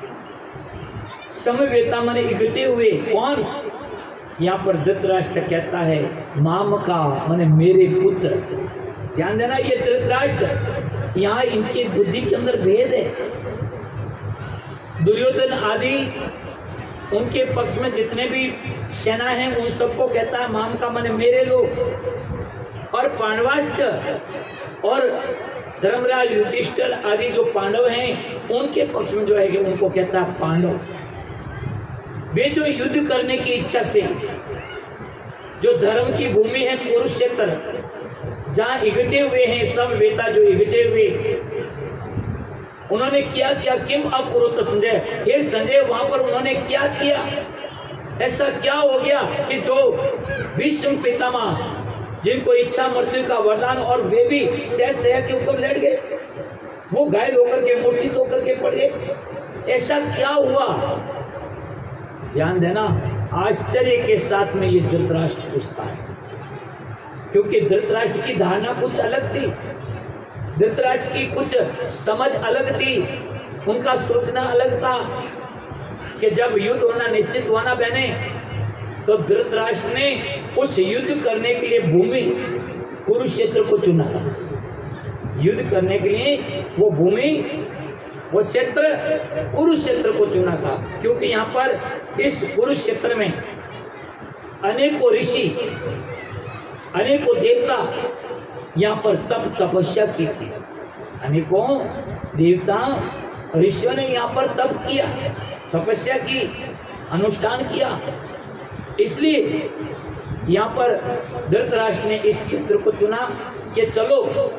समवेता माने इकट्ठे हुए। कौन? यहाँ पर धृतराष्ट्र कहता है माम का माने मेरे पुत्र। ध्यान देना, ये धृतराष्ट्र, यहाँ इनके बुद्धि के अंदर भेद है। दुर्योधन आदि उनके पक्ष में जितने भी सेना है उन सबको कहता है माम का माने मेरे लोग। और पांडवाश्च और धर्मराज युधिष्ठिर आदि जो पांडव हैं उनके पक्ष में जो है कि उनको कहता है पांडव। वे जो युद्ध करने की इच्छा से, जो धर्म की भूमि है कुरुक्षेत्र, जहाँ इकट्ठे हुए हैं सब वेता जो इकट्ठे हुए, उन्होंने क्या क्या किम अकुरुत संजय। ये संजय वहां पर उन्होंने क्या किया, ऐसा क्या हो गया कि जो भीष्म पितामह जिनको इच्छा मृत्यु का वरदान और वे भी सह सह के ऊपर लेट गए, वो घायल होकर के मूर्छित होकर के पड़ गए, ऐसा क्या हुआ? ध्यान देना, आश्चर्य के साथ में ये धृतराष्ट्र पूछता है, क्योंकि धृतराष्ट्र की धारणा कुछ अलग थी, धृतराष्ट्र की कुछ समझ अलग थी, उनका सोचना अलग था कि जब युद्ध होना निश्चित हुआ ना बहने, तो धृतराष्ट्र ने उस युद्ध करने के लिए भूमि कुरुक्षेत्र को चुना था। युद्ध करने के लिए वो भूमि, वो क्षेत्र कुरुक्षेत्र को चुना था, क्योंकि यहाँ पर इस कुरुक्षेत्र में अनेकों ऋषि, अनेकों देवता यहाँ पर तप तपस्या की थी। अनेकों देवता ऋषियों ने यहाँ पर तप किया, तपस्या की, अनुष्ठान किया। इसलिए यहाँ पर धृतराष्ट्र ने इस क्षेत्र को चुना कि चलो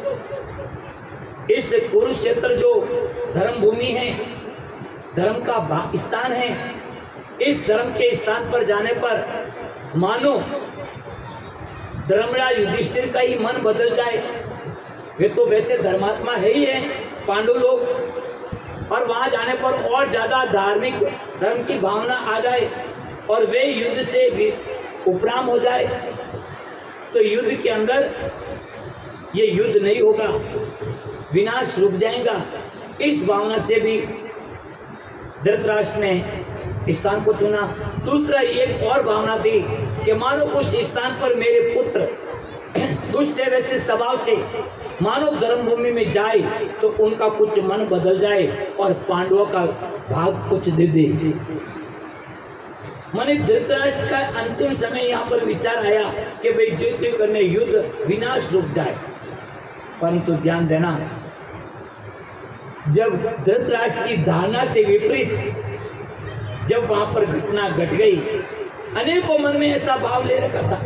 इस कुरुक्षेत्र जो धर्म भूमि है, धर्म का स्थान है, इस धर्म के स्थान पर जाने पर मानो धर्मराज युधिष्ठिर का ही मन बदल जाए। वे तो वैसे धर्मात्मा है ही है पांडु लोग, और वहां जाने पर और ज्यादा धार्मिक धर्म की भावना आ जाए और वे युद्ध से भी उपराम हो जाए, तो युद्ध के अंदर ये युद्ध नहीं होगा, विनाश रुक जाएगा। इस भावना से भी धृतराष्ट्र ने स्थान को चुना। दूसरा एक और भावना थी कि मानो उस स्थान पर मेरे पुत्र दुष्ट है वैसे स्वभाव से, मानो धर्मभूमि में जाए तो उनका कुछ मन बदल जाए और पांडवों का भाग कुछ दे दे। माने धृतराष्ट्र का अंतिम समय यहाँ पर विचार आया कि भाई युद्ध करने, युद्ध विनाश रुक जाए। परंतु ध्यान देना, जब धृतराष्ट्र की धारणा से विपरीत जब वहां पर घटना घट गई, अनेकों मन में ऐसा भाव ले रखा था,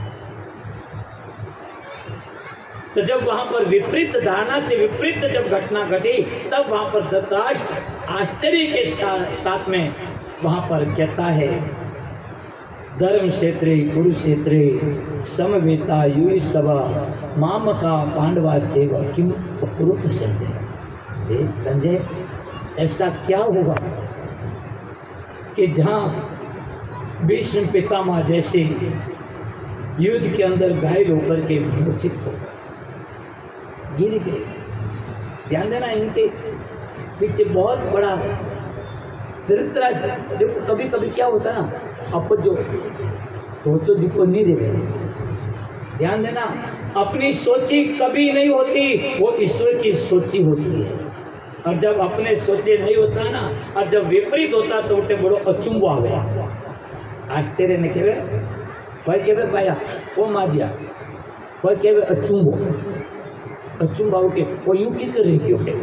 तो जब वहां पर विपरीत धारणा से विपरीत जब घटना घटी, तब वहां पर धृतराष्ट्र आश्चर्य के साथ में वहां पर कहता है धर्म क्षेत्रे कुरुक्षेत्रे समवेता युयुत्सवः मामका पांडवाश्चैव किम अकुरुत संजय। संजय, ऐसा क्या हुआ कि जहाँ भीष्म पितामह जैसे युद्ध के अंदर घायल होकर के मूर्छित हो गिर गए। ध्यान देना, इनके पीछे बहुत बड़ा धृतराष्ट्र। देखो कभी कभी क्या होता है ना, आप जो सोचो जिसको नहीं दे रहे, ध्यान देना, अपनी सोची कभी नहीं होती, वो ईश्वर की सोची होती है। और जब अपने सोचे नहीं होता ना, और जब विपरीत होता तो उठे बड़ो अचुंबो आवे। आज तेरे ने केवे भाई केवे पाया वो मादिया भाई केवे अचुंबो अचुंबा के वो यूं की करे क्यों के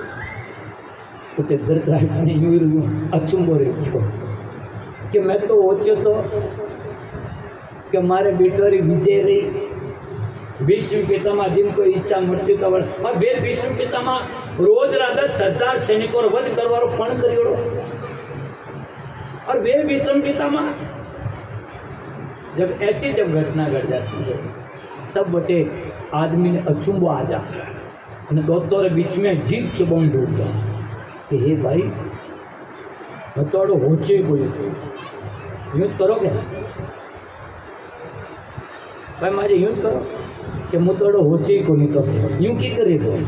उठे धृतराष्ट्र ने यूं यूं अचुंबो रे क्यों कि मैं तो ओचो तो कि मारे बेटोरी विजय रही विष्णु पितामह जिनको इच्छा मृत्यु का वर्ण, और फिर विष्णु पितामह रोज रा दस हजार सैनिकों वध करवारो पण करियोड़ो, और वे विष्णु पितामह जब ऐसी जब घटना घट जाती है तब बटे आदमी ने अचुंबो आ जाता है, दोस्तों रे बीच में जीप चबोन डूब जा कि हे भाई मैं तो होचे कोई यूज करोगे भाई मारे यूज करो कि मु तो होचे ही को नहीं तो यूं की करे तो।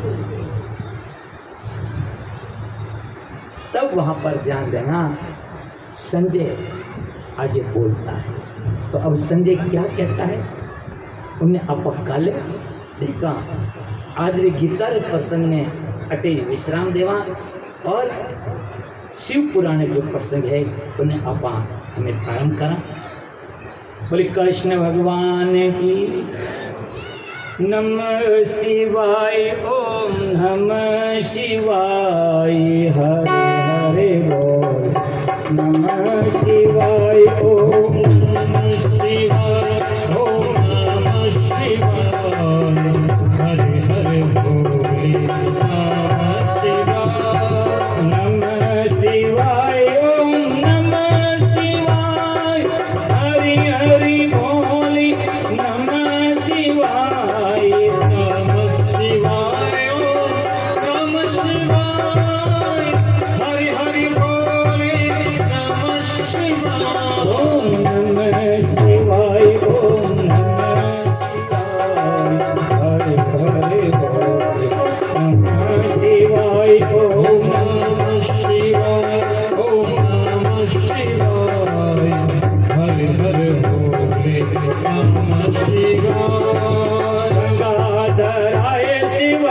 तब वहां पर ध्यान देना, संजय आगे बोलता है। तो अब संजय क्या कहता है, उन्हें अपकाले देखा आज रे गीता रे प्रसंग ने अटे विश्राम देवा, और शिव पुराण जो प्रसंग है उन्हें अपा हमें प्रारंभ करा। बोले कृष्ण भगवान की नमः शिवाय, ओम नमः शिवाय, हरे हरे बोल नमः शिवाय, ओम नमः शिवाय, ओम नमः शिवाय, हरे हरे बोल नमः शिवाय, नमः शिवाय, ओम नमः शिवाय, हरि हरि बोल नमः शिवाय, नमः शिवाय, ओम नमः शिवाय, हरि हरि बोल नमः शिवाय, ओम नमः शिवाय, ओम नमः शिवाय, हरि हरि बोल नमः शिवाय, ओम नमः शिवाय, ओम नमः शिवाय, हरि हरि बोल नमः शिवाय। गंगाधराय शिव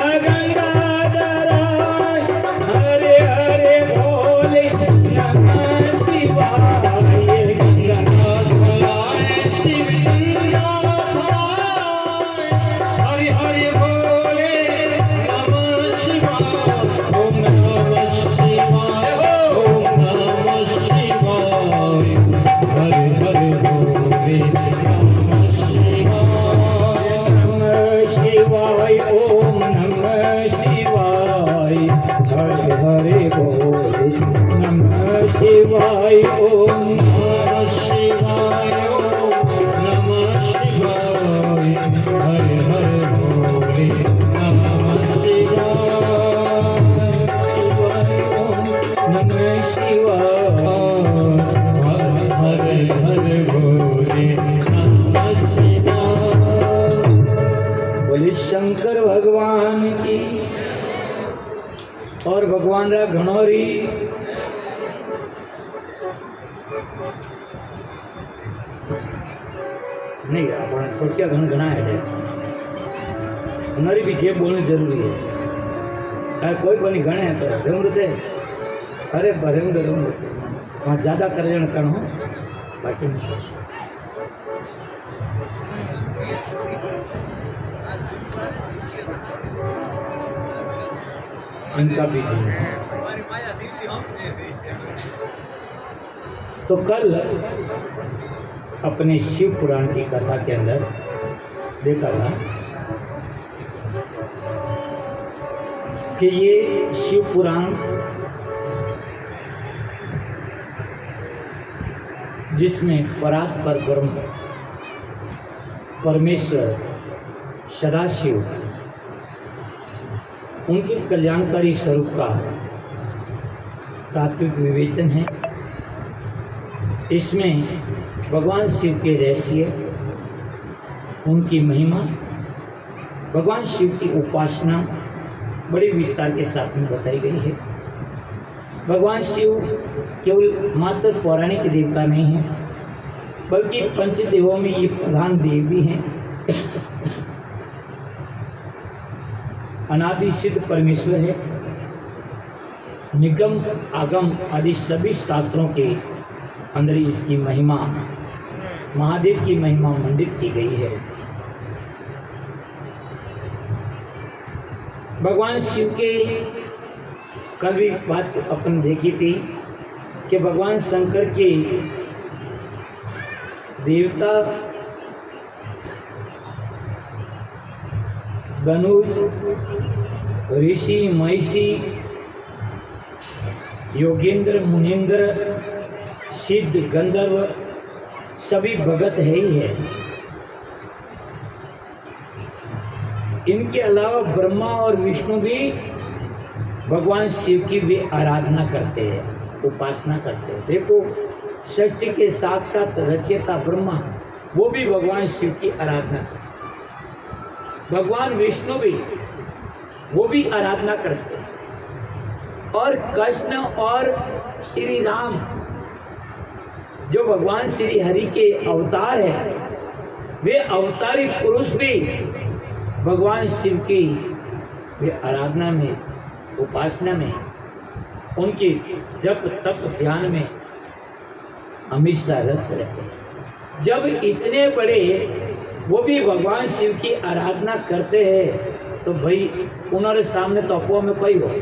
गंगाधराय, हरे हरे बोले नमः शिवाय, गंगाधराय शिव गंगाधराय, हरे हरे बोले नमः शिवाय, ओम नमः शिवाय, ओम नमः शिवाय, हरे हरे बोले नमः शिवाय, नमः शिवाय, ओम नमः शिवाय, हरे हरे बोले नमः शिवाय, ओम नमः शिवाय, ओम नमः शिवाय, हरे हरे बोले नमः शिवाय, ओम नमः शिवाय, हरे हरे बोले नमः शिवाय। बोले शंकर भगवान की, और भगवान रा घणोरी नहीं अपन छोटिया घन घना है, घणोरी भी जे बोलनी जरूरी है। अरे कोई कोई घणे है तो रेमृत है, अरे रेमृत रेमृत वहाँ ज़्यादा कर जन कण हो, बाकी नहीं। इनका भी तो कल अपने शिव पुराण की कथा के अंदर देखा था कि ये शिव पुराण जिसमें परात्पर ब्रह्म परमेश्वर सदाशिव उनके कल्याणकारी स्वरूप का तात्विक विवेचन है। इसमें भगवान शिव के रहस्य, उनकी महिमा, भगवान शिव की उपासना बड़ी विस्तार के साथ में बताई गई है। भगवान शिव केवल मात्र पौराणिक देवता नहीं है, बल्कि पंचदेवों में ये प्रधान देव भी हैं। अनादि सिद्ध परमेश्वर है। निगम आगम आदि सभी शास्त्रों के अंदर इसकी महिमा, महादेव की महिमा मंडित की गई है। भगवान शिव के कल भी बात अपन देखी थी कि भगवान शंकर के देवता गनुज, ऋषि, महिषी, योगेंद्र, मुनीन्द्र, सिद्ध, गंधर्व सभी भगत है ही है। इनके अलावा ब्रह्मा और विष्णु भी भगवान शिव की भी आराधना करते हैं, उपासना करते हैं। देखो सृष्टि के साक्षात रचयिता ब्रह्मा, वो भी भगवान शिव की आराधना करते। भगवान विष्णु भी, वो भी आराधना करते हैं। और कृष्ण और श्री राम जो भगवान श्री हरि के अवतार है, वे अवतारी पुरुष भी भगवान शिव की वे आराधना में, उपासना में, उनके जप तप ध्यान में हमेशा रत रहते हैं। जब इतने बड़े वो भी भगवान शिव की आराधना करते हैं तो भाई उन्होंने सामने तो अफवाह में कोई हो।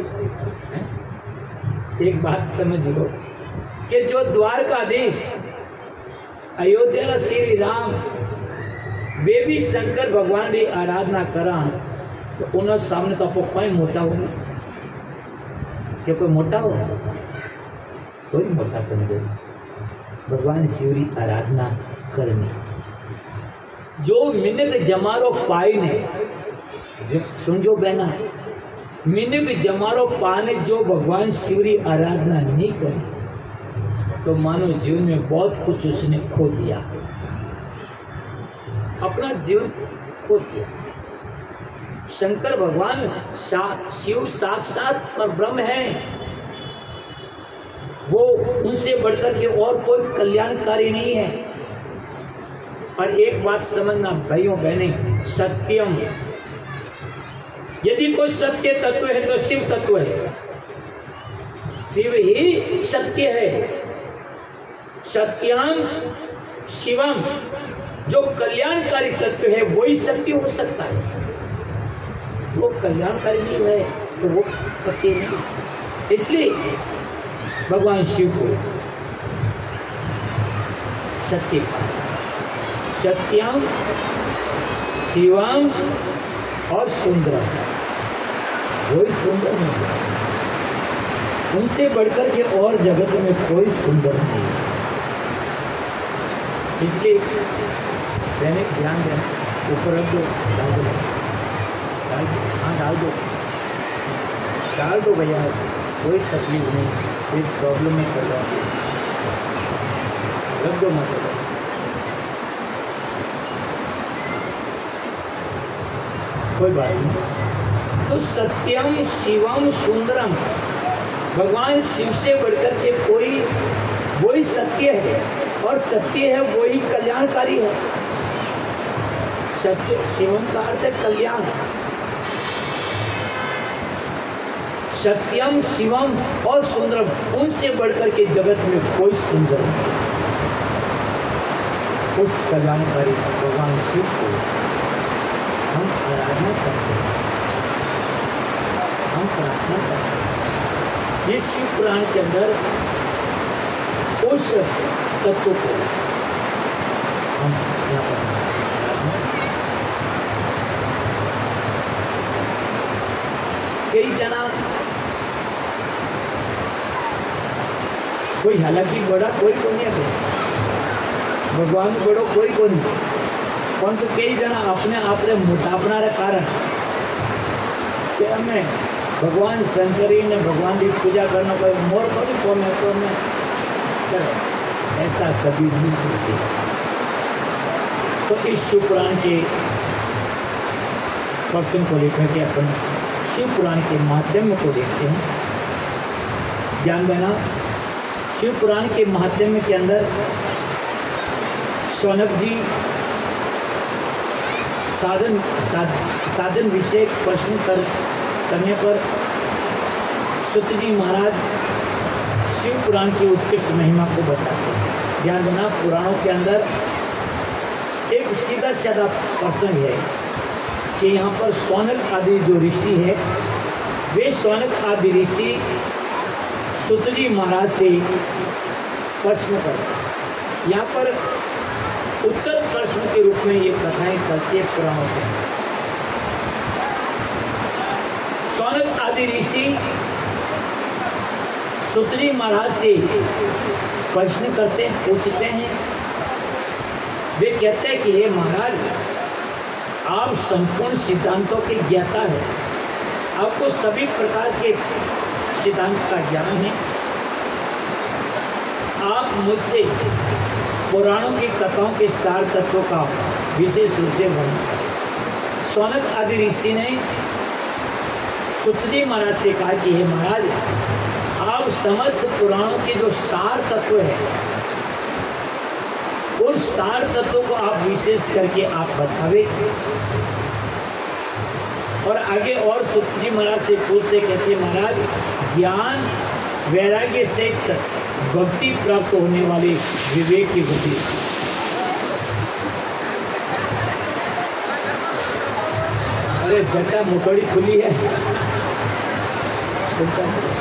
एक बात समझ लो कि जो द्वारकाधीश अयोध्या श्री राम, वे भी शंकर भगवान की आराधना करा तो उन्होंने सामने तो आपको कोई मोटा हो, क्या कोई मोटा हो? कोई मोटा कर दे। भगवान शिव की आराधना करनी, जो मिन्नत जमारो पाई ने, सुनजो बहना, मिन्नत जमारो पाने जो भगवान शिव की आराधना नहीं करी तो मानो जीवन में बहुत कुछ उसने खो दिया, अपना जीवन खो दिया। शंकर भगवान शिव साक्षात पर ब्रह्म है, वो उनसे बढ़कर के और कोई कल्याणकारी नहीं है। और एक बात समझना भाइयों बहनें, सत्यम, यदि कोई सत्य तत्व है तो शिव तत्व है। शिव ही सत्य है। सत्यम शिवम, जो कल्याणकारी तत्व है वही सत्य हो सकता है। वो कल्याणकारी नहीं है तो वो सत्य नहीं। इसलिए भगवान शिव को सत्य पाया। सत्यम शिवम और सुंदरम, वही सुंदर है। उनसे बढ़कर के और जगत में कोई सुंदर नहीं। इसलिए दैनिक ध्यान देना, ऊपर रख दो, डाल दो, डाल दो, हाँ डाल दो, डाल दो भैया, कोई तकलीफ नहीं, कोई प्रॉब्लम नहीं कर रहा, रख दो मत, कोई बात नहीं। तो सत्यम शिवम सुंदरम, भगवान शिव से बढ़कर के कोई, वही सत्य है और सत्य है वही कल्याणकारी है। सत्य शिवम का अर्थ है कल्याण। सत्यम शिवम और सुंदरम, उनसे बढ़कर के जगत में कोई सुंदर नहीं। उस कल्याणकारी भगवान शिव को हम आराधना करते हैं, हम प्रार्थना करते हैं। ये शिव पुराण के अंदर उस तत्व को हम यहाँ पर कई जना, कोई हालांकि बड़ा कोई को नहीं है, भगवान बड़ो कोई को नहीं, परंतु कई जना अपने आप रे मोटापना रे कारण कि हमें भगवान शंकरी ने भगवान की पूजा करना कोई मोर को नहीं कौन है तो मैं करे, ऐसा कभी नहीं सोचे। तो इस शिव पुराण के पर्सन को लेकर के अपन शिव पुराण के माध्यम को देखते हैं। ध्यान देना, शिव पुराण के महात्म्य के अंदर शौनक जी साधन साध, साधन विषय प्रश्न कर, करने पर सुत जी महाराज शिव पुराण की उत्कृष्ट महिमा को बताते हैं। ध्यान देना, पुराणों के अंदर एक सीधा साधा प्रसंग है कि यहाँ पर शौनक आदि जो ऋषि है, वे शौनक आदि ऋषि सुत जी महाराज से प्रश्न करते। यहाँ पर उत्तर प्रश्न के रूप में ये कथाएं करते पुराणों के। शौनक आदि ऋषि सुत जी महाराज से प्रश्न करते हैं, पूछते हैं। वे कहते हैं कि हे महाराज, आप संपूर्ण सिद्धांतों के ज्ञाता है, आपको सभी प्रकार के सिद्धांत का ज्ञान है, आप मुझसे पुराणों की कथाओं के सार तत्वों का विशेष रूप से वर्णन करें। शौनक आदि ऋषि ने सुत जी महाराज से कहा कि हे महाराज, आप समस्त पुराणों के जो सार तत्व है, उस सार तत्वों को आप विशेष करके आप बतावे। और आगे और सुत जी महाराज से पूछते, कहते महाराज, ज्ञान वैराग्य से भक्ति प्राप्त होने वाले विवेक की बुद्धि। अरे जटा मुखड़ी खुली है।